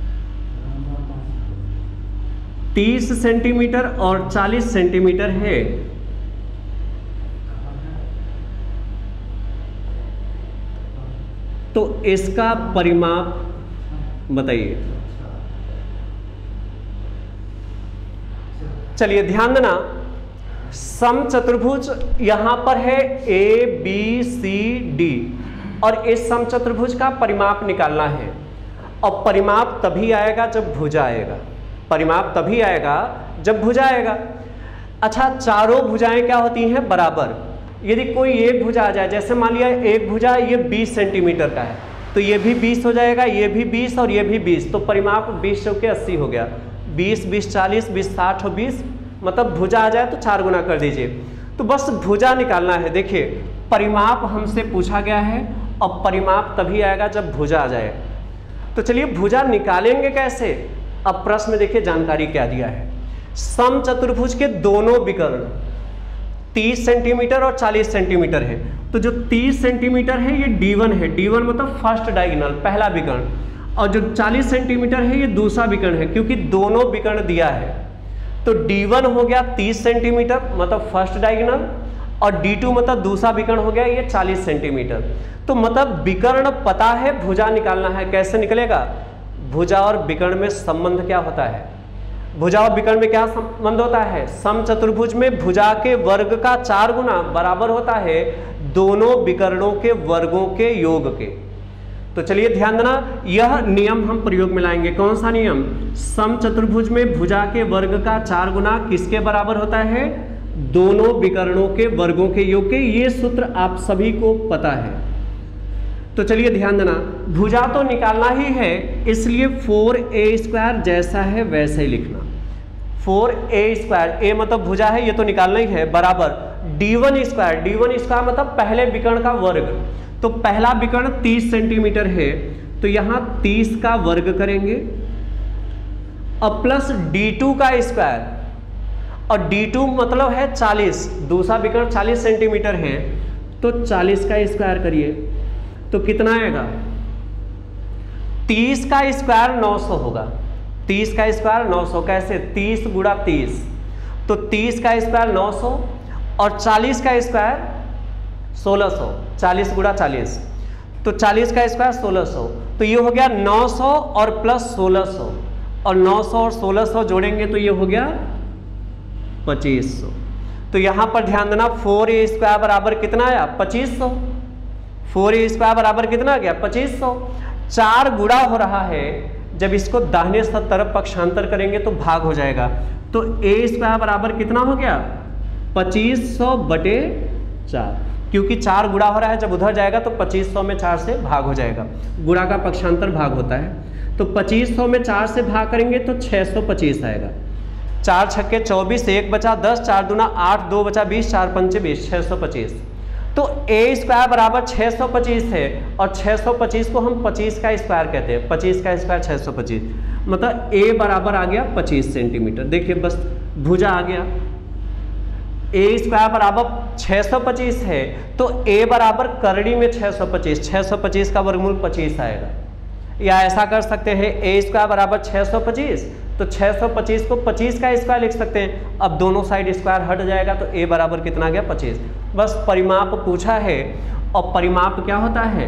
तीस सेंटीमीटर और चालीस सेंटीमीटर है, तो इसका परिमाप बताइए। चलिए ध्यान देना, समचतुर्भुज यहां पर है ए बी सी डी, और इस समचतुर्भुज का परिमाप निकालना है। और परिमाप तभी आएगा जब भुजा आएगा, परिमाप तभी आएगा जब भुजा आएगा। अच्छा, चारों भुजाएं क्या होती हैं? बराबर। यदि कोई एक भुजा आ जाए, जैसे मान लिया एक भुजा ये बीस सेंटीमीटर का है, तो ये भी बीस हो जाएगा, ये भी बीस और ये भी बीस, तो परिमाप बीस चौके अस्सी हो गया। बीस बीस चालीस, बीस साठ और बीस, मतलब भुजा आ जाए तो चार गुना कर दीजिए। तो बस भुजा निकालना है। देखिए, परिमाप हमसे पूछा गया है, और परिमाप तभी आएगा जब भुजा आ जाए। तो चलिए भुजा निकालेंगे कैसे? अब प्रश्न में देखिए जानकारी क्या दिया है। समचतुर्भुज के दोनों विकर्ण तीस सेंटीमीटर और चालीस सेंटीमीटर है, तो जो तीस सेंटीमीटर है ये डी वन है, डी वन मतलब फर्स्ट डायगोनल, पहला विकर्ण, और जो चालीस सेंटीमीटर है ये दूसरा विकर्ण है, क्योंकि दोनों विकर्ण दिया है। तो डी वन हो गया तीस सेंटीमीटर मतलब फर्स्ट डायगोनल, और डी टू मतलब दूसरा विकर्ण हो गया ये चालीस सेंटीमीटर। तो मतलब विकर्ण पता है, भुजा निकालना है। कैसे निकलेगा? भुजा और विकर्ण में संबंध क्या होता है? भुजा और विकर्ण में क्या संबंध होता है? समचतुर्भुज में भुजा के वर्ग का चार गुना बराबर होता है दोनों विकर्णों के वर्गों के योग के। तो चलिए ध्यान देना, यह नियम हम प्रयोग में लाएंगे। कौन सा नियम? समचतुर्भुज में भुजा के वर्ग का चार गुना किसके बराबर होता है? दोनों विकर्णों के वर्गों के योग के। ये सूत्र आप सभी को पता है। तो चलिए ध्यान देना, भुजा तो निकालना ही है, इसलिए फोर ए स्क्वायर जैसा है वैसे ही लिखना। फोर ए स्क्वायर, ए मतलब भुजा है, ये तो निकालना ही है, बराबर D one square, D one square मतलब पहले विकर्ण का वर्ग। तो पहला विकर्ण तीस सेंटीमीटर है, तो यहां तीस का वर्ग करेंगे, अब प्लस डी टू का स्क्वायर, और डी टू मतलब है चालीस, दूसरा विकर्ण चालीस सेंटीमीटर है, तो चालीस का स्क्वायर करिए, तो कितना आएगा? तीस का स्क्वायर नौ सौ होगा। तीस का स्क्वायर नौ सौ, कैसे? तीस गुणा तीस, तो तीस का स्क्वायर नौ सौ, और चालीस का स्क्वायर सोलह सौ, चालीस गुणा चालीस, तो चालीस का स्क्वायर सोलह सौ, तो ये हो गया नौ सौ और प्लस सोलह सौ, और नौ सौ और सोलह सौ जोड़ेंगे तो ये हो गया पच्चीस सौ। तो यहां पर ध्यान देना, फोर ए स्क्वायर बराबर कितना आया? पच्चीस सौ। फोर ए स्क्वायर बराबर कितना आ गया? पच्चीस सौ। चार गुणा हो रहा है, जब इसको दाहिने तरफ पक्षांतर करेंगे तो भाग हो जाएगा, तो ए स्क्वायर बराबर कितना हो गया? पच्चीस सौ बटे चार। क्योंकि चार गुणा हो रहा है, जब उधर जाएगा तो पच्चीस सौ में चार से भाग हो जाएगा, गुणा का पक्षांतर भाग होता है। तो पच्चीस सौ में चार से भाग करेंगे तो छः सौ पच्चीस आएगा। चार छक्के चौबीस, एक बचा दस, चार दूना आठ, दो बचा बीस, चार पंचे बीस, छः सौ पच्चीस। तो ए स्क्वायर बराबर छः सौ पच्चीस है और छः सौ पच्चीस को हम पच्चीस का स्क्वायर कहते हैं, पच्चीस का स्क्वायर छः सौ पच्चीस, मतलब ए बराबर आ गया पच्चीस सेंटीमीटर। देखिए बस भुजा आ गया, ए स्क्वायर बराबर छः सौ पच्चीस है तो ए बराबर करड़ी में छः सौ पच्चीस, छः सौ पच्चीस का वर्गमूल पच्चीस आएगा। या ऐसा कर सकते हैं ए स्क्वायर बराबर छः सौ पच्चीस, तो छः सौ पच्चीस को पच्चीस का स्क्वायर लिख सकते हैं। अब दोनों साइड स्क्वायर हट जाएगा तो ए बराबर कितना गया पच्चीस। बस परिमाप पूछा है और परिमाप क्या होता है,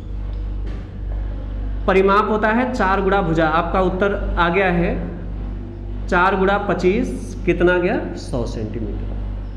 परिमाप होता है चार गुणा भुजा। आपका उत्तर आ गया है चार गुणा पच्चीस कितना गया सौ सेंटीमीटर।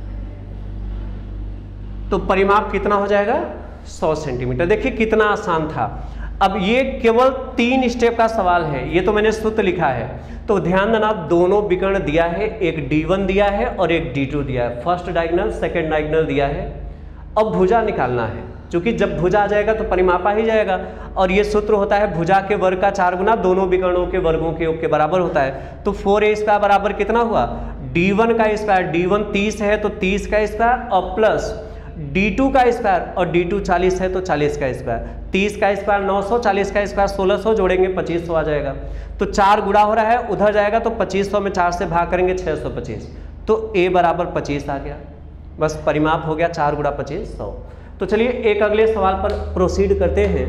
तो परिमाप कितना हो जाएगा सौ सेंटीमीटर। देखिए कितना आसान था। अब ये केवल तीन स्टेप का सवाल है, ये तो मैंने सूत्र लिखा है, तो ध्यान देना दोनों विकर्ण दिया है, एक डी वन दिया है और एक डी टू दिया है, फर्स्ट डायगोनल सेकंड डायगोनल दिया है। अब भुजा निकालना है, क्योंकि जब भुजा आ जाएगा तो परिमाप आ ही जाएगा और ये सूत्र होता है भुजा के वर्ग का चार गुना दोनों विकर्णों के वर्गों के योग के बराबर होता है। तो फोर ए स्क्वायर बराबर कितना हुआ डी वन का स्क्वायर, डी वन तीस है तो तीस का स्क्वायर और प्लस डी टू का स्क्वायर और डी टू चालीस है तो चालीस का स्क्वायर, तीस का स्क्वायर नौ सौ, चालीस का स्क्वायर सोलह सौ, जोड़ेंगे पच्चीस सौ आ जाएगा। तो चार गुणा हो रहा है, उधर जाएगा तो पच्चीस सौ में चार से भाग करेंगे छः सौ पच्चीस, तो ए बराबर पच्चीस आ गया। बस परिमाप हो गया चार गुणा पच्चीस सौ। तो चलिए एक अगले सवाल पर प्रोसीड करते हैं।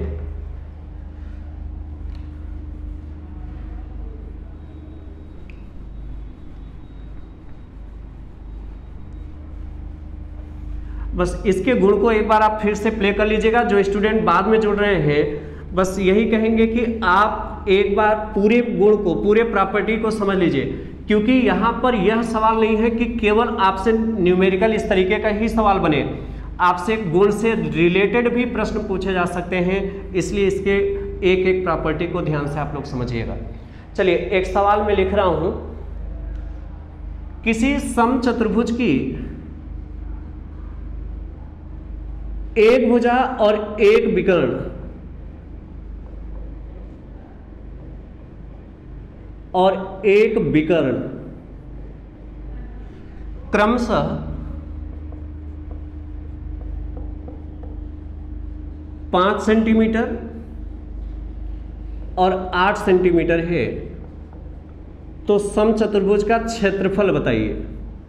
बस इसके गुण को एक बार आप फिर से प्ले कर लीजिएगा। जो स्टूडेंट बाद में जुड़ रहे हैं बस यही कहेंगे कि आप एक बार पूरे गुण को, पूरे प्रॉपर्टी को समझ लीजिए, क्योंकि यहाँ पर यह सवाल नहीं है कि केवल आपसे न्यूमेरिकल इस तरीके का ही सवाल बने, आपसे गुण से रिलेटेड भी प्रश्न पूछे जा सकते हैं, इसलिए इसके एक एक प्रॉपर्टी को ध्यान से आप लोग समझिएगा। चलिए एक सवाल में लिख रहा हूं, किसी समचतुर्भुज की एक भुजा और एक विकर्ण और एक विकर्ण क्रमशः पांच सेंटीमीटर और आठ सेंटीमीटर है, तो समचतुर्भुज का क्षेत्रफल बताइए।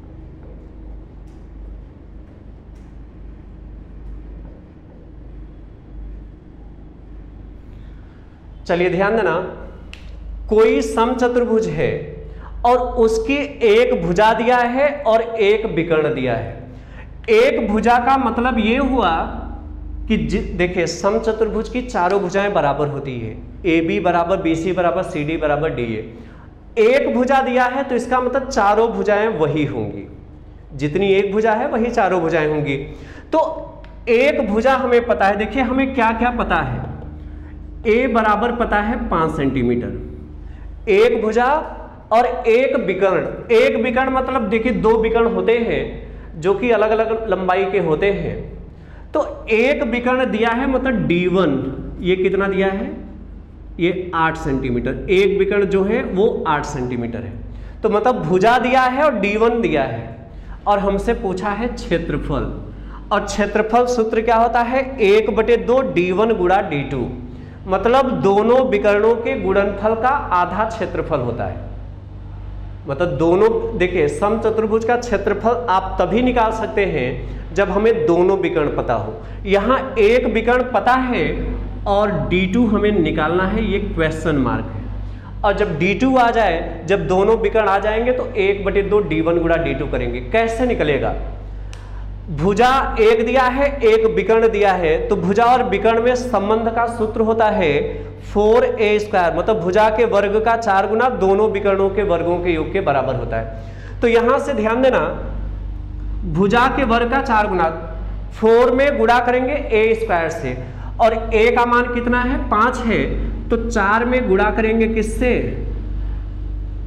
चलिए ध्यान देना, कोई समचतुर्भुज है और उसकी एक भुजा दिया है और एक विकर्ण दिया है। एक भुजा का मतलब ये हुआ कि देखिए समचतुर्भुज की चारों भुजाएं बराबर होती है, ए बी बराबर बी सी बराबर सी डी बराबर डी ए। एक भुजा दिया है तो इसका मतलब चारों भुजाएं वही होंगी, जितनी एक भुजा है वही चारों भुजाएं होंगी। तो एक भुजा हमें पता है, देखिए हमें क्या क्या पता है, ए बराबर पता है पांच सेंटीमीटर, एक भुजा और एक विकर्ण। एक विकर्ण मतलब देखिए दो विकर्ण होते हैं जो कि अलग अलग लंबाई के होते हैं, तो एक विकर्ण दिया है मतलब डी वन, ये कितना दिया है, ये आठ सेंटीमीटर, एक विकर्ण जो है वो आठ सेंटीमीटर है। तो मतलब भुजा दिया है और डी वन दिया है और हमसे पूछा है क्षेत्रफल, और क्षेत्रफल सूत्र क्या होता है, एक बटे दो डी वन गुणा डी टू, मतलब दोनों विकर्णों के गुणनफल का आधा क्षेत्रफल होता है। मतलब दोनों, देखिए समचतुर्भुज का क्षेत्रफल आप तभी निकाल सकते हैं जब हमें दोनों विकर्ण पता हो। यहाँ एक विकर्ण पता है और डी टू हमें निकालना है, ये क्वेश्चन मार्क है। और जब डी टू आ जाए, जब दोनों विकर्ण आ जाएंगे तो एक बटे दो डी वन गुणा डी टू करेंगे। कैसे निकलेगा, भुजा एक दिया है एक विकर्ण दिया है, तो भुजा और विकर्ण में संबंध का सूत्र होता है फोर ए स्क्वायर, मतलब भुजा के वर्ग का चार गुना दोनों विकर्णों के वर्गों के योग के बराबर होता है। तो यहां से ध्यान देना, भुजा के वर्ग का चार गुना फोर में गुणा करेंगे ए स्क्वायर से, और ए का मान कितना है पांच है, तो चार में गुणा करेंगे किससे,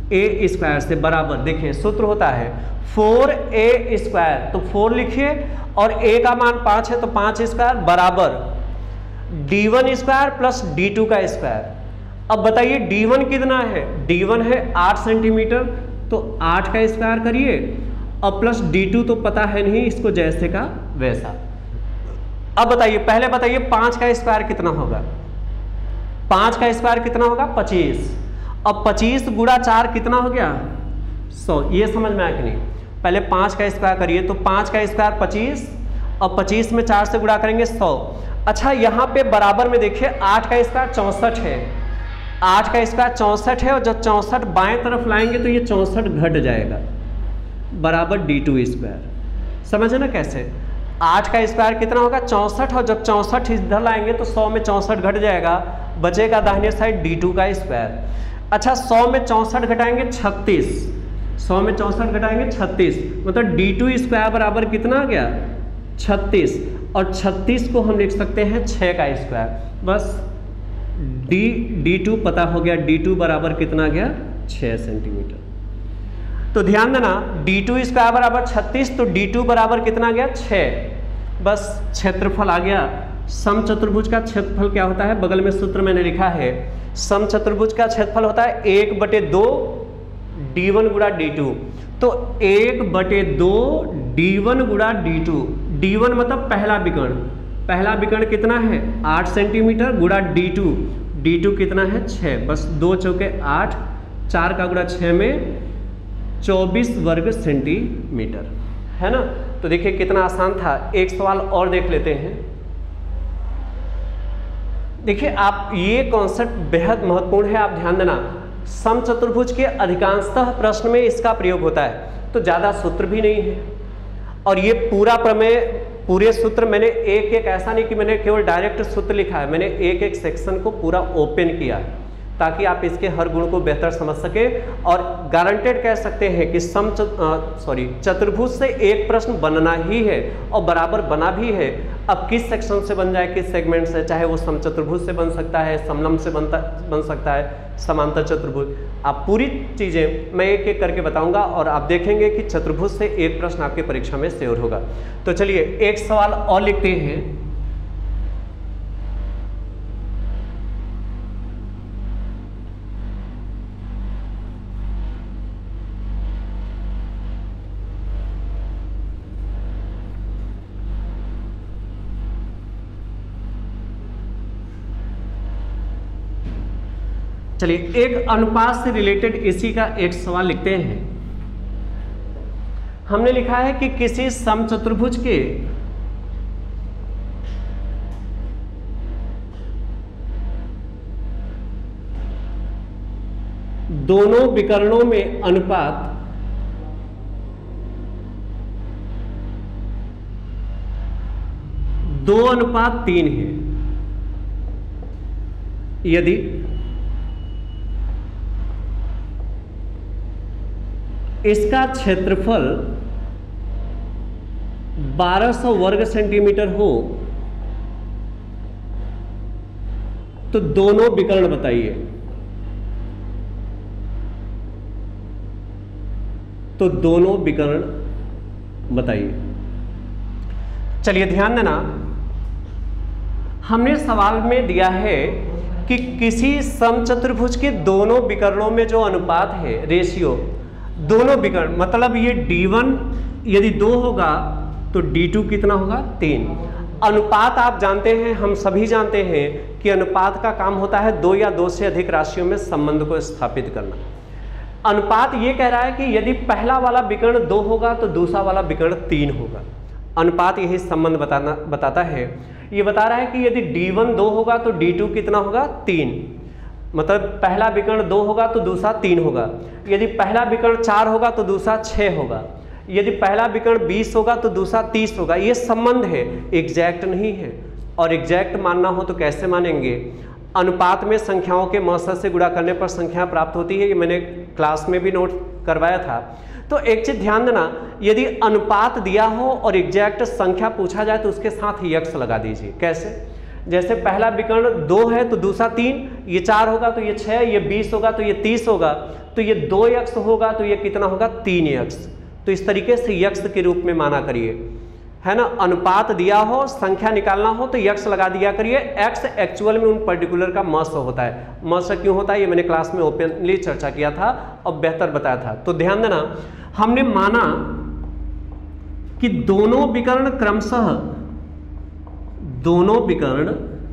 ए स्क्वायर से बराबर, देखिए सूत्र होता है फोर ए स्क्वायर, तो फोर लिखिए और ए का मान पाँच है तो पाँच स्क्वायर बराबर D one square plus D two का स्क्वायर। अब बताइए डी वन कितना है, डी वन है आठ सेंटीमीटर, तो आठ का स्क्वायर करिए और प्लस डी टू तो पता है नहीं, इसको जैसे का वैसा। अब बताइए, पहले बताइए पाँच का स्क्वायर कितना होगा, पाँच का स्क्वायर कितना होगा पच्चीस, अब पच्चीस गुणा चार कितना हो गया सौ, ये समझ में आया कि नहीं। पहले पाँच का स्क्वायर करिए तो पाँच का स्क्वायर पच्चीस और पच्चीस में चार से गुणा करेंगे सौ। अच्छा यहाँ पे बराबर में देखिए आठ का स्क्वायर चौंसठ है, आठ का स्क्वायर चौंसठ है और जब चौंसठ बाएं तरफ लाएंगे तो ये चौंसठ घट जाएगा बराबर डी टू स्क्वायर। समझे ना कैसे, आठ का स्क्वायर कितना होगा चौंसठ और जब चौंसठ इधर लाएंगे तो सौ में चौंसठ घट जाएगा, बचेगा दाहिने साइड डी टू का स्क्वायर। अच्छा सौ में चौंसठ घटाएंगे छत्तीस, सौ में चौंसठ घटाएंगे छत्तीस, मतलब डी टू स्क्वायर बराबर कितना आ गया छत्तीस, और छत्तीस को हम लिख सकते हैं छः का स्क्वायर। बस डी डी टू पता हो गया, डी टू बराबर कितना गया छः सेंटीमीटर। तो ध्यान देना डी टू स्क्वायर बराबर छत्तीस, तो डी टू बराबर कितना गया छः। बस क्षेत्रफल आ गया। समचतुर्भुज का क्षेत्रफल क्या होता है, बगल में सूत्र मैंने लिखा है, समचतुर्भुज का क्षेत्रफल होता है एक बटे दो डी वन गुणा डी टू। तो एक बटे दो डी वन गुणा डी टू, डी वन मतलब पहला विकर्ण, पहला विकर्ण कितना है आठ सेंटीमीटर गुणा डी टू, डी टू कितना है छः, बस दो चौके आठ, चार का गुणा छः में चौबीस वर्ग सेंटीमीटर, है ना। तो देखिए कितना आसान था। एक सवाल और देख लेते हैं। देखिए आप ये कॉन्सेप्ट बेहद महत्वपूर्ण है, आप ध्यान देना। समचतुर्भुज के अधिकांशतः प्रश्न में इसका प्रयोग होता है, तो ज़्यादा सूत्र भी नहीं है और ये पूरा प्रमेय पूरे सूत्र मैंने एक एक, ऐसा नहीं कि मैंने केवल डायरेक्ट सूत्र लिखा है, मैंने एक एक सेक्शन को पूरा ओपन किया है ताकि आप इसके हर गुण को बेहतर समझ सके। और गारंटेड कह सकते हैं कि सम सॉरी चतुर्भुज से एक प्रश्न बनना ही है और बराबर बना भी है। अब किस सेक्शन से बन जाए, किस सेगमेंट से, चाहे वो समचतुर्भुज से बन सकता है, समलंब से बनता बन सकता है, समांतर चतुर्भुज, आप पूरी चीज़ें मैं एक एक करके बताऊंगा और आप देखेंगे कि चतुर्भुज से एक प्रश्न आपके परीक्षा में श्योर होगा। तो चलिए एक सवाल और लिखते हैं। चलिए एक अनुपात से रिलेटेड इसी का एक सवाल लिखते हैं। हमने लिखा है कि किसी समचतुर्भुज के दोनों विकर्णों में अनुपात दो अनुपात तीन है। यदि इसका क्षेत्रफल बारह सौ वर्ग सेंटीमीटर हो तो दोनों विकर्ण बताइए। तो दोनों विकर्ण बताइए। चलिए ध्यान देना, हमने सवाल में दिया है कि किसी समचतुर्भुज के दोनों विकर्णों में जो अनुपात है, रेशियो, दोनों विकर्ण मतलब ये डी वन यदि दो होगा तो डी टू कितना होगा तीन। अनुपात आप जानते हैं, हम सभी जानते हैं कि अनुपात का काम होता है दो या दो से अधिक राशियों में संबंध को स्थापित करना। अनुपात ये कह रहा है कि यदि पहला वाला विकर्ण दो होगा तो दूसरा वाला विकर्ण तीन होगा। अनुपात यही संबंध बताना बताता है। ये बता रहा है कि यदि डी वन दो होगा तो डी टू कितना होगा तीन, मतलब पहला विकर्ण दो होगा तो दूसरा तीन होगा। यदि पहला विकर्ण चार होगा तो दूसरा छः होगा। यदि पहला विकर्ण बीस होगा तो दूसरा तीस होगा। ये संबंध है, एग्जैक्ट नहीं है। और एग्जैक्ट मानना हो तो कैसे मानेंगे? अनुपात में संख्याओं के मौसम से गुणा करने पर संख्या प्राप्त होती है। ये मैंने क्लास में भी नोट करवाया था। तो एक चीज ध्यान देना, यदि अनुपात दिया हो और एग्जैक्ट संख्या पूछा जाए तो उसके साथ यक्स लगा दीजिए। कैसे? जैसे पहला विकर्ण दो है तो दूसरा तीन, ये चार होगा तो ये छः, ये बीस होगा तो ये तीस होगा, तो ये दो यक्ष होगा तो ये कितना होगा, तीन यक्ष। तो इस तरीके से यक्ष के रूप में माना करिए, है ना। अनुपात दिया हो, संख्या निकालना हो तो यक्ष लगा दिया करिए। एक्स एक्चुअल में उन पर्टिकुलर का मस होता है। मस क्यों होता है ये मैंने क्लास में ओपनली चर्चा किया था और बेहतर बताया था। तो ध्यान देना, हमने माना कि दोनों विकर्ण क्रमशः दोनों विकर्ण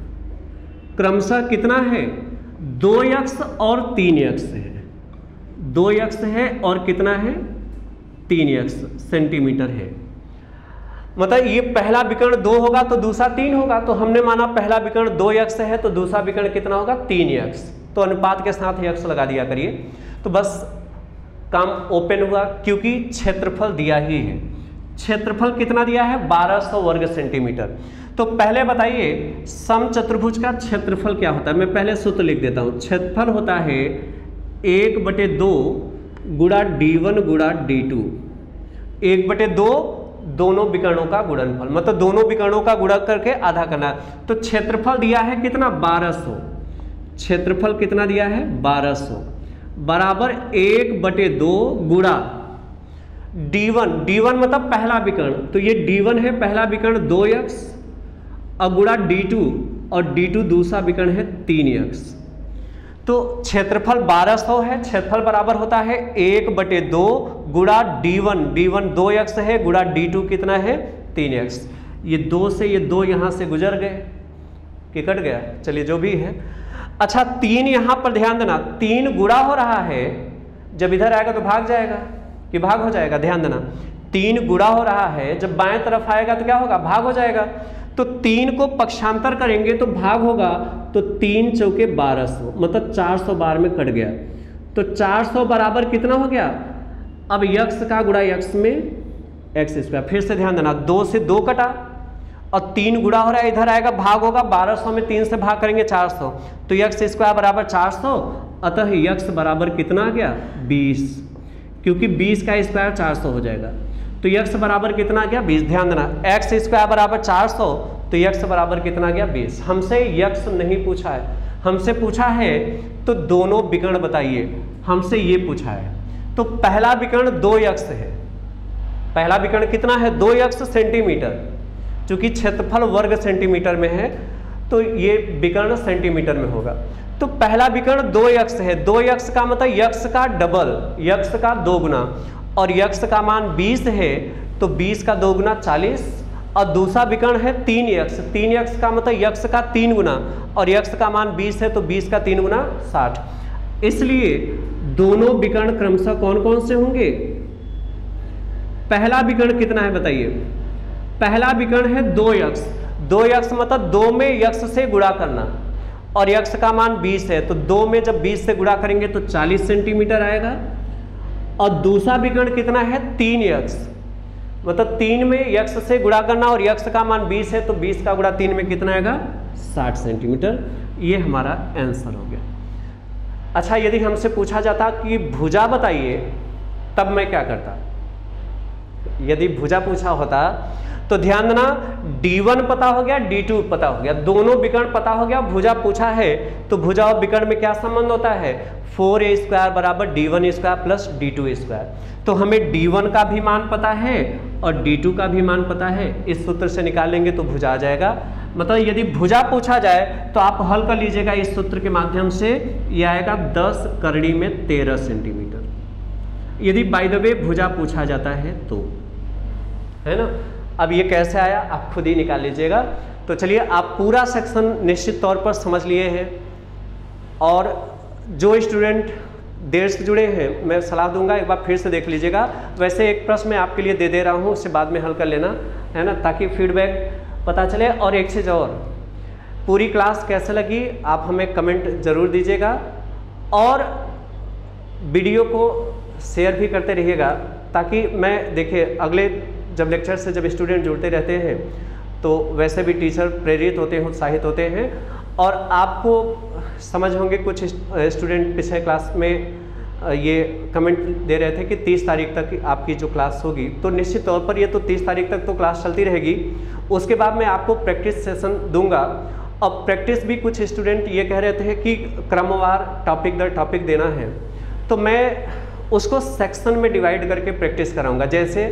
क्रमशः कितना है, दो यक्ष और तीन यक्ष है। दो यक्ष है और कितना है, तीन यक्ष सेंटीमीटर है। मतलब ये पहला विकर्ण दो होगा तो दूसरा तीन होगा, तो हमने माना पहला विकर्ण दो यक्ष है तो दूसरा विकर्ण कितना होगा, तीन यक्ष। तो अनुपात के साथ यक्ष लगा दिया करिए। तो बस काम ओपन हुआ, क्योंकि क्षेत्रफल दिया ही है। क्षेत्रफल कितना दिया है, बारह सौ वर्ग सेंटीमीटर। तो पहले बताइए समचतुर्भुज का क्षेत्रफल क्या होता है। मैं पहले सूत्र लिख देता हूं। क्षेत्रफल होता है एक बटे दो गुणा डी वन गुणा डी टू। एक बटे दो दोनों विकर्णों का गुणनफल, मतलब दोनों विकर्णों का गुणा करके आधा करना है। तो क्षेत्रफल दिया है कितना, बारह सौ। क्षेत्रफल कितना दिया है, बारह सौ बराबर एक बटे दो गुणा डी वन। डी वन मतलब पहला विकर्ण, तो ये डी वन है पहला विकर्ण दो यक्ष, और गुणा डी टू, और डी टू दूसरा विकर्ण है तीन यक्ष। तो क्षेत्रफल बारह सौ है, क्षेत्रफल बराबर होता है एक बटे दो गुणा डी वन। डी वन दो यक्ष है, गुणा डी टू कितना है, तीन यक्ष। ये दो से ये दो यहां से गुजर गए कि कट गया, चलिए जो भी है। अच्छा तीन यहां पर ध्यान देना, तीन गुणा हो रहा है, जब इधर आएगा तो भाग जाएगा कि भाग हो जाएगा। ध्यान देना, तीन गुणा हो रहा है, जब बाएं तरफ आएगा तो क्या होगा, भाग हो जाएगा। तो तीन को पक्षांतर करेंगे तो भाग होगा, तो तीन चौके बारह सौ, मतलब चार सौ बार में कट गया। तो चार सौ बराबर कितना हो गया, अब यक्ष का गुणा यक्ष में एक्स स्क्वायर। फिर से ध्यान देना, दो से दो कटा और तीन गुणा हो रहा है, इधर आएगा भाग होगा, बारह सौ में तीन से भाग करेंगे चार सौ, तो यक्ष स्क्वायर बराबर चार सौ। अतः यक्ष बराबर कितना आ गया, बीस, क्योंकि बीस का स्क्वायर चार सौ हो जाएगा। तो यक्ष बराबर कितना गया, बीस। ध्यान देना, एक्स स्क्वायर बराबर चार सौ, तो यक्ष बराबर कितना गया, बीस। हमसे यक्ष नहीं पूछा है, हमसे पूछा है तो दोनों विकर्ण बताइए, हमसे ये पूछा है। तो पहला विकर्ण दो यक्ष है, पहला विकर्ण कितना है, दो यक्ष सेंटीमीटर, क्योंकि क्षेत्रफल वर्ग सेंटीमीटर में है तो ये विकर्ण सेंटीमीटर में होगा। तो पहला विकर्ण दो यक्ष है, दो यक्ष का मतलब यक्ष का डबल, यक्ष का दो गुना, और यक्ष का मान बीस है तो बीस का दो गुना चालीस। और दूसरा विकर्ण है तीन यक्ष, तीन यक्ष का मतलब यक्ष का तीन गुना, और यक्ष का मान बीस है तो बीस का तीन गुना साठ। इसलिए दोनों विकर्ण क्रमशः कौन कौन से होंगे, पहला विकर्ण कितना है बताइए, पहला विकर्ण है दो यक्ष। दो यक्ष मतलब दो में यक्ष से गुणा करना, और यक्ष का मान बीस है तो दो में जब बीस से गुणा करेंगे तो चालीस सेंटीमीटर आएगा। और दूसरा विकर्ण कितना है, तीन यक्ष, मतलब तीन में यक्ष से गुणा करना, और यक्ष का मान बीस है तो बीस का गुणा तीन में कितना आएगा, साठ सेंटीमीटर। ये हमारा आंसर हो गया। अच्छा यदि हमसे पूछा जाता कि भुजा बताइए, तब मैं क्या करता। यदि भुजा पूछा होता तो ध्यान देना, डी वन पता हो गया, डी टू पता हो गया, दोनों विकर्ण पता हो गया। भुजा पूछा है तो भुजा और विकर्ण में क्या संबंध होता है, फोर ए स्क्वायर बराबर D one square plus D two square. तो हमें डी वन का भी मान पता है और डी टू का भी मान पता है, इस सूत्र से निकालेंगे तो भुजा आ जाएगा। मतलब यदि भुजा पूछा जाए तो आप हल कर लीजिएगा इस सूत्र के माध्यम से, यह आएगा दस करड़ी में तेरह सेंटीमीटर। यदि बाय द वे भुजा पूछा जाता है तो, है ना। अब ये कैसे आया आप खुद ही निकाल लीजिएगा। तो चलिए, आप पूरा सेक्शन निश्चित तौर पर समझ लिए हैं, और जो स्टूडेंट देर से जुड़े हैं मैं सलाह दूंगा एक बार फिर से देख लीजिएगा। वैसे एक प्रश्न मैं आपके लिए दे दे रहा हूँ, उससे बाद में हल कर लेना, है ना, ताकि फीडबैक पता चले। और एक चीज़ और, पूरी क्लास कैसे लगी आप हमें कमेंट ज़रूर दीजिएगा, और वीडियो को शेयर भी करते रहिएगा, ताकि मैं देखिए अगले जब लेक्चर से जब स्टूडेंट जुड़ते रहते हैं तो वैसे भी टीचर प्रेरित होते हैं, उत्साहित होते हैं। और आपको समझ होंगे कुछ स्टूडेंट पिछले क्लास में ये कमेंट दे रहे थे कि तीस तारीख तक आपकी जो क्लास होगी, तो निश्चित तौर पर ये तो तीस तारीख तक तो क्लास चलती रहेगी। उसके बाद मैं आपको प्रैक्टिस सेशन दूंगा, अब प्रैक्टिस भी कुछ स्टूडेंट ये कह रहे थे कि क्रमवार टॉपिक दर टॉपिक देना है, तो मैं उसको सेक्शन में डिवाइड करके प्रैक्टिस कराऊंगा। जैसे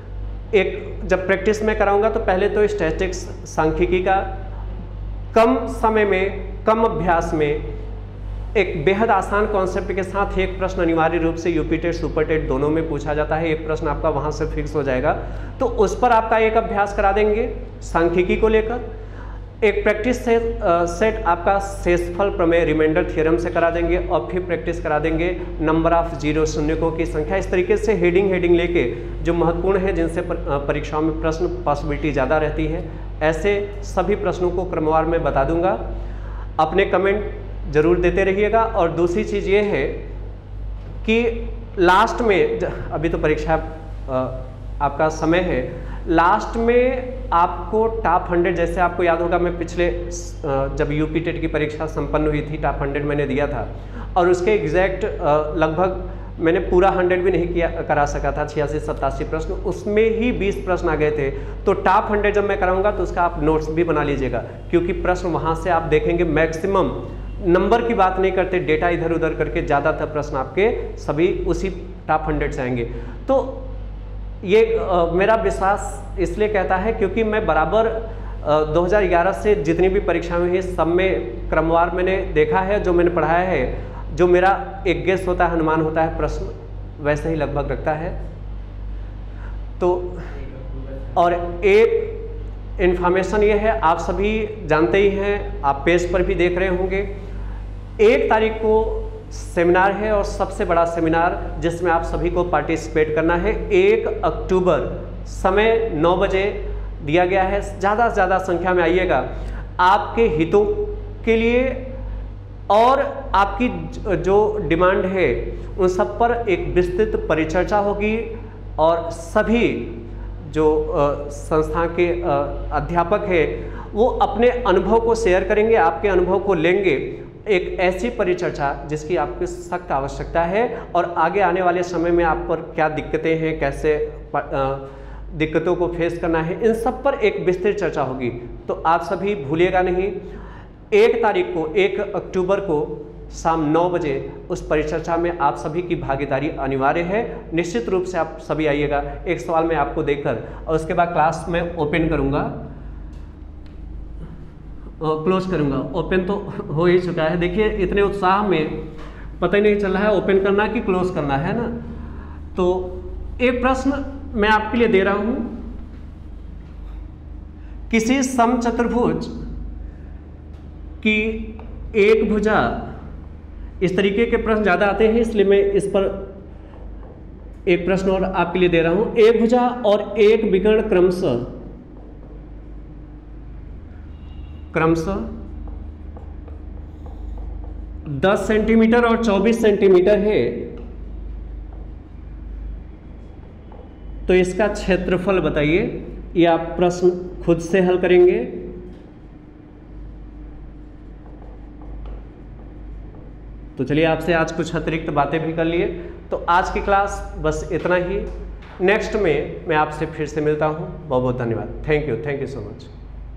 एक जब प्रैक्टिस में कराऊंगा तो पहले तो स्टैटिस्टिक्स सांख्यिकी का कम समय में कम अभ्यास में एक बेहद आसान कॉन्सेप्ट के साथ एक प्रश्न अनिवार्य रूप से यूपी टेट सुपर टेट दोनों में पूछा जाता है, एक प्रश्न आपका वहां से फिक्स हो जाएगा, तो उस पर आपका एक अभ्यास करा देंगे सांख्यिकी को लेकर। एक प्रैक्टिस से, आ, सेट आपका शेषफल प्रमेय रिमाइंडर थ्योरम से करा देंगे, और फिर प्रैक्टिस करा देंगे नंबर ऑफ जीरो शून्यकों की संख्या। इस तरीके से हेडिंग हेडिंग लेके जो महत्वपूर्ण है, जिनसे परीक्षाओं में प्रश्न पॉसिबिलिटी ज़्यादा रहती है, ऐसे सभी प्रश्नों को क्रमवार में बता दूंगा। अपने कमेंट जरूर देते रहिएगा। और दूसरी चीज़ ये है कि लास्ट में, अभी तो परीक्षा आपका समय है, लास्ट में आपको टॉप हंड्रेड, जैसे आपको याद होगा मैं पिछले जब यूपी टेट की परीक्षा संपन्न हुई थी, टॉप हंड्रेड मैंने दिया था, और उसके एग्जैक्ट लगभग मैंने पूरा हंड्रेड भी नहीं किया करा सका था, छियासी सत्तासी प्रश्न, उसमें ही बीस प्रश्न आ गए थे। तो टॉप हंड्रेड जब मैं कराऊंगा तो उसका आप नोट्स भी बना लीजिएगा, क्योंकि प्रश्न वहाँ से आप देखेंगे मैक्सिमम नंबर की बात नहीं करते, डेटा इधर उधर करके ज़्यादातर प्रश्न आपके सभी उसी टॉप हंड्रेड से आएंगे। तो ये आ, मेरा विश्वास इसलिए कहता है क्योंकि मैं बराबर आ, दो हज़ार ग्यारह से जितनी भी परीक्षाएं हुई सब में क्रमवार मैंने देखा है, जो मैंने पढ़ाया है, जो मेरा एक गेस होता है, अनुमान होता है, प्रश्न वैसे ही लगभग रखता है। तो और एक इन्फॉर्मेशन ये है, आप सभी जानते ही हैं, आप पेज पर भी देख रहे होंगे, एक तारीख को सेमिनार है, और सबसे बड़ा सेमिनार जिसमें आप सभी को पार्टिसिपेट करना है। एक अक्टूबर, समय नौ बजे दिया गया है। ज़्यादा से ज़्यादा संख्या में आइएगा, आपके हितों के लिए और आपकी जो डिमांड है उन सब पर एक विस्तृत परिचर्चा होगी, और सभी जो संस्था के अध्यापक हैं वो अपने अनुभव को शेयर करेंगे, आपके अनुभव को लेंगे। एक ऐसी परिचर्चा जिसकी आपकी सख्त आवश्यकता है, और आगे आने वाले समय में आप पर क्या दिक्कतें हैं, कैसे दिक्कतों को फेस करना है, इन सब पर एक विस्तृत चर्चा होगी। तो आप सभी भूलिएगा नहीं, एक तारीख को, एक अक्टूबर को शाम नौ बजे उस परिचर्चा में आप सभी की भागीदारी अनिवार्य है। निश्चित रूप से आप सभी आइएगा। एक सवाल मैं आपको देकर और उसके बाद क्लास में ओपन करूँगा, क्लोज करूँगा। ओपन तो हो ही चुका है। देखिए इतने उत्साह में पता ही नहीं चल रहा है ओपन करना कि क्लोज करना है ना। तो एक प्रश्न मैं आपके लिए दे रहा हूँ, किसी समचतुर्भुज की एक भुजा, इस तरीके के प्रश्न ज़्यादा आते हैं इसलिए मैं इस पर एक प्रश्न और आपके लिए दे रहा हूं। एक भुजा और एक विकर्ण क्रमशः क्रमशः दस सेंटीमीटर और चौबीस सेंटीमीटर है, तो इसका क्षेत्रफल बताइए। ये आप प्रश्न खुद से हल करेंगे। तो चलिए आपसे आज कुछ अतिरिक्त बातें भी कर लिए। तो आज की क्लास बस इतना ही। नेक्स्ट में मैं आपसे फिर से मिलता हूं। बहुत बहुत धन्यवाद। Thank you thank you so much.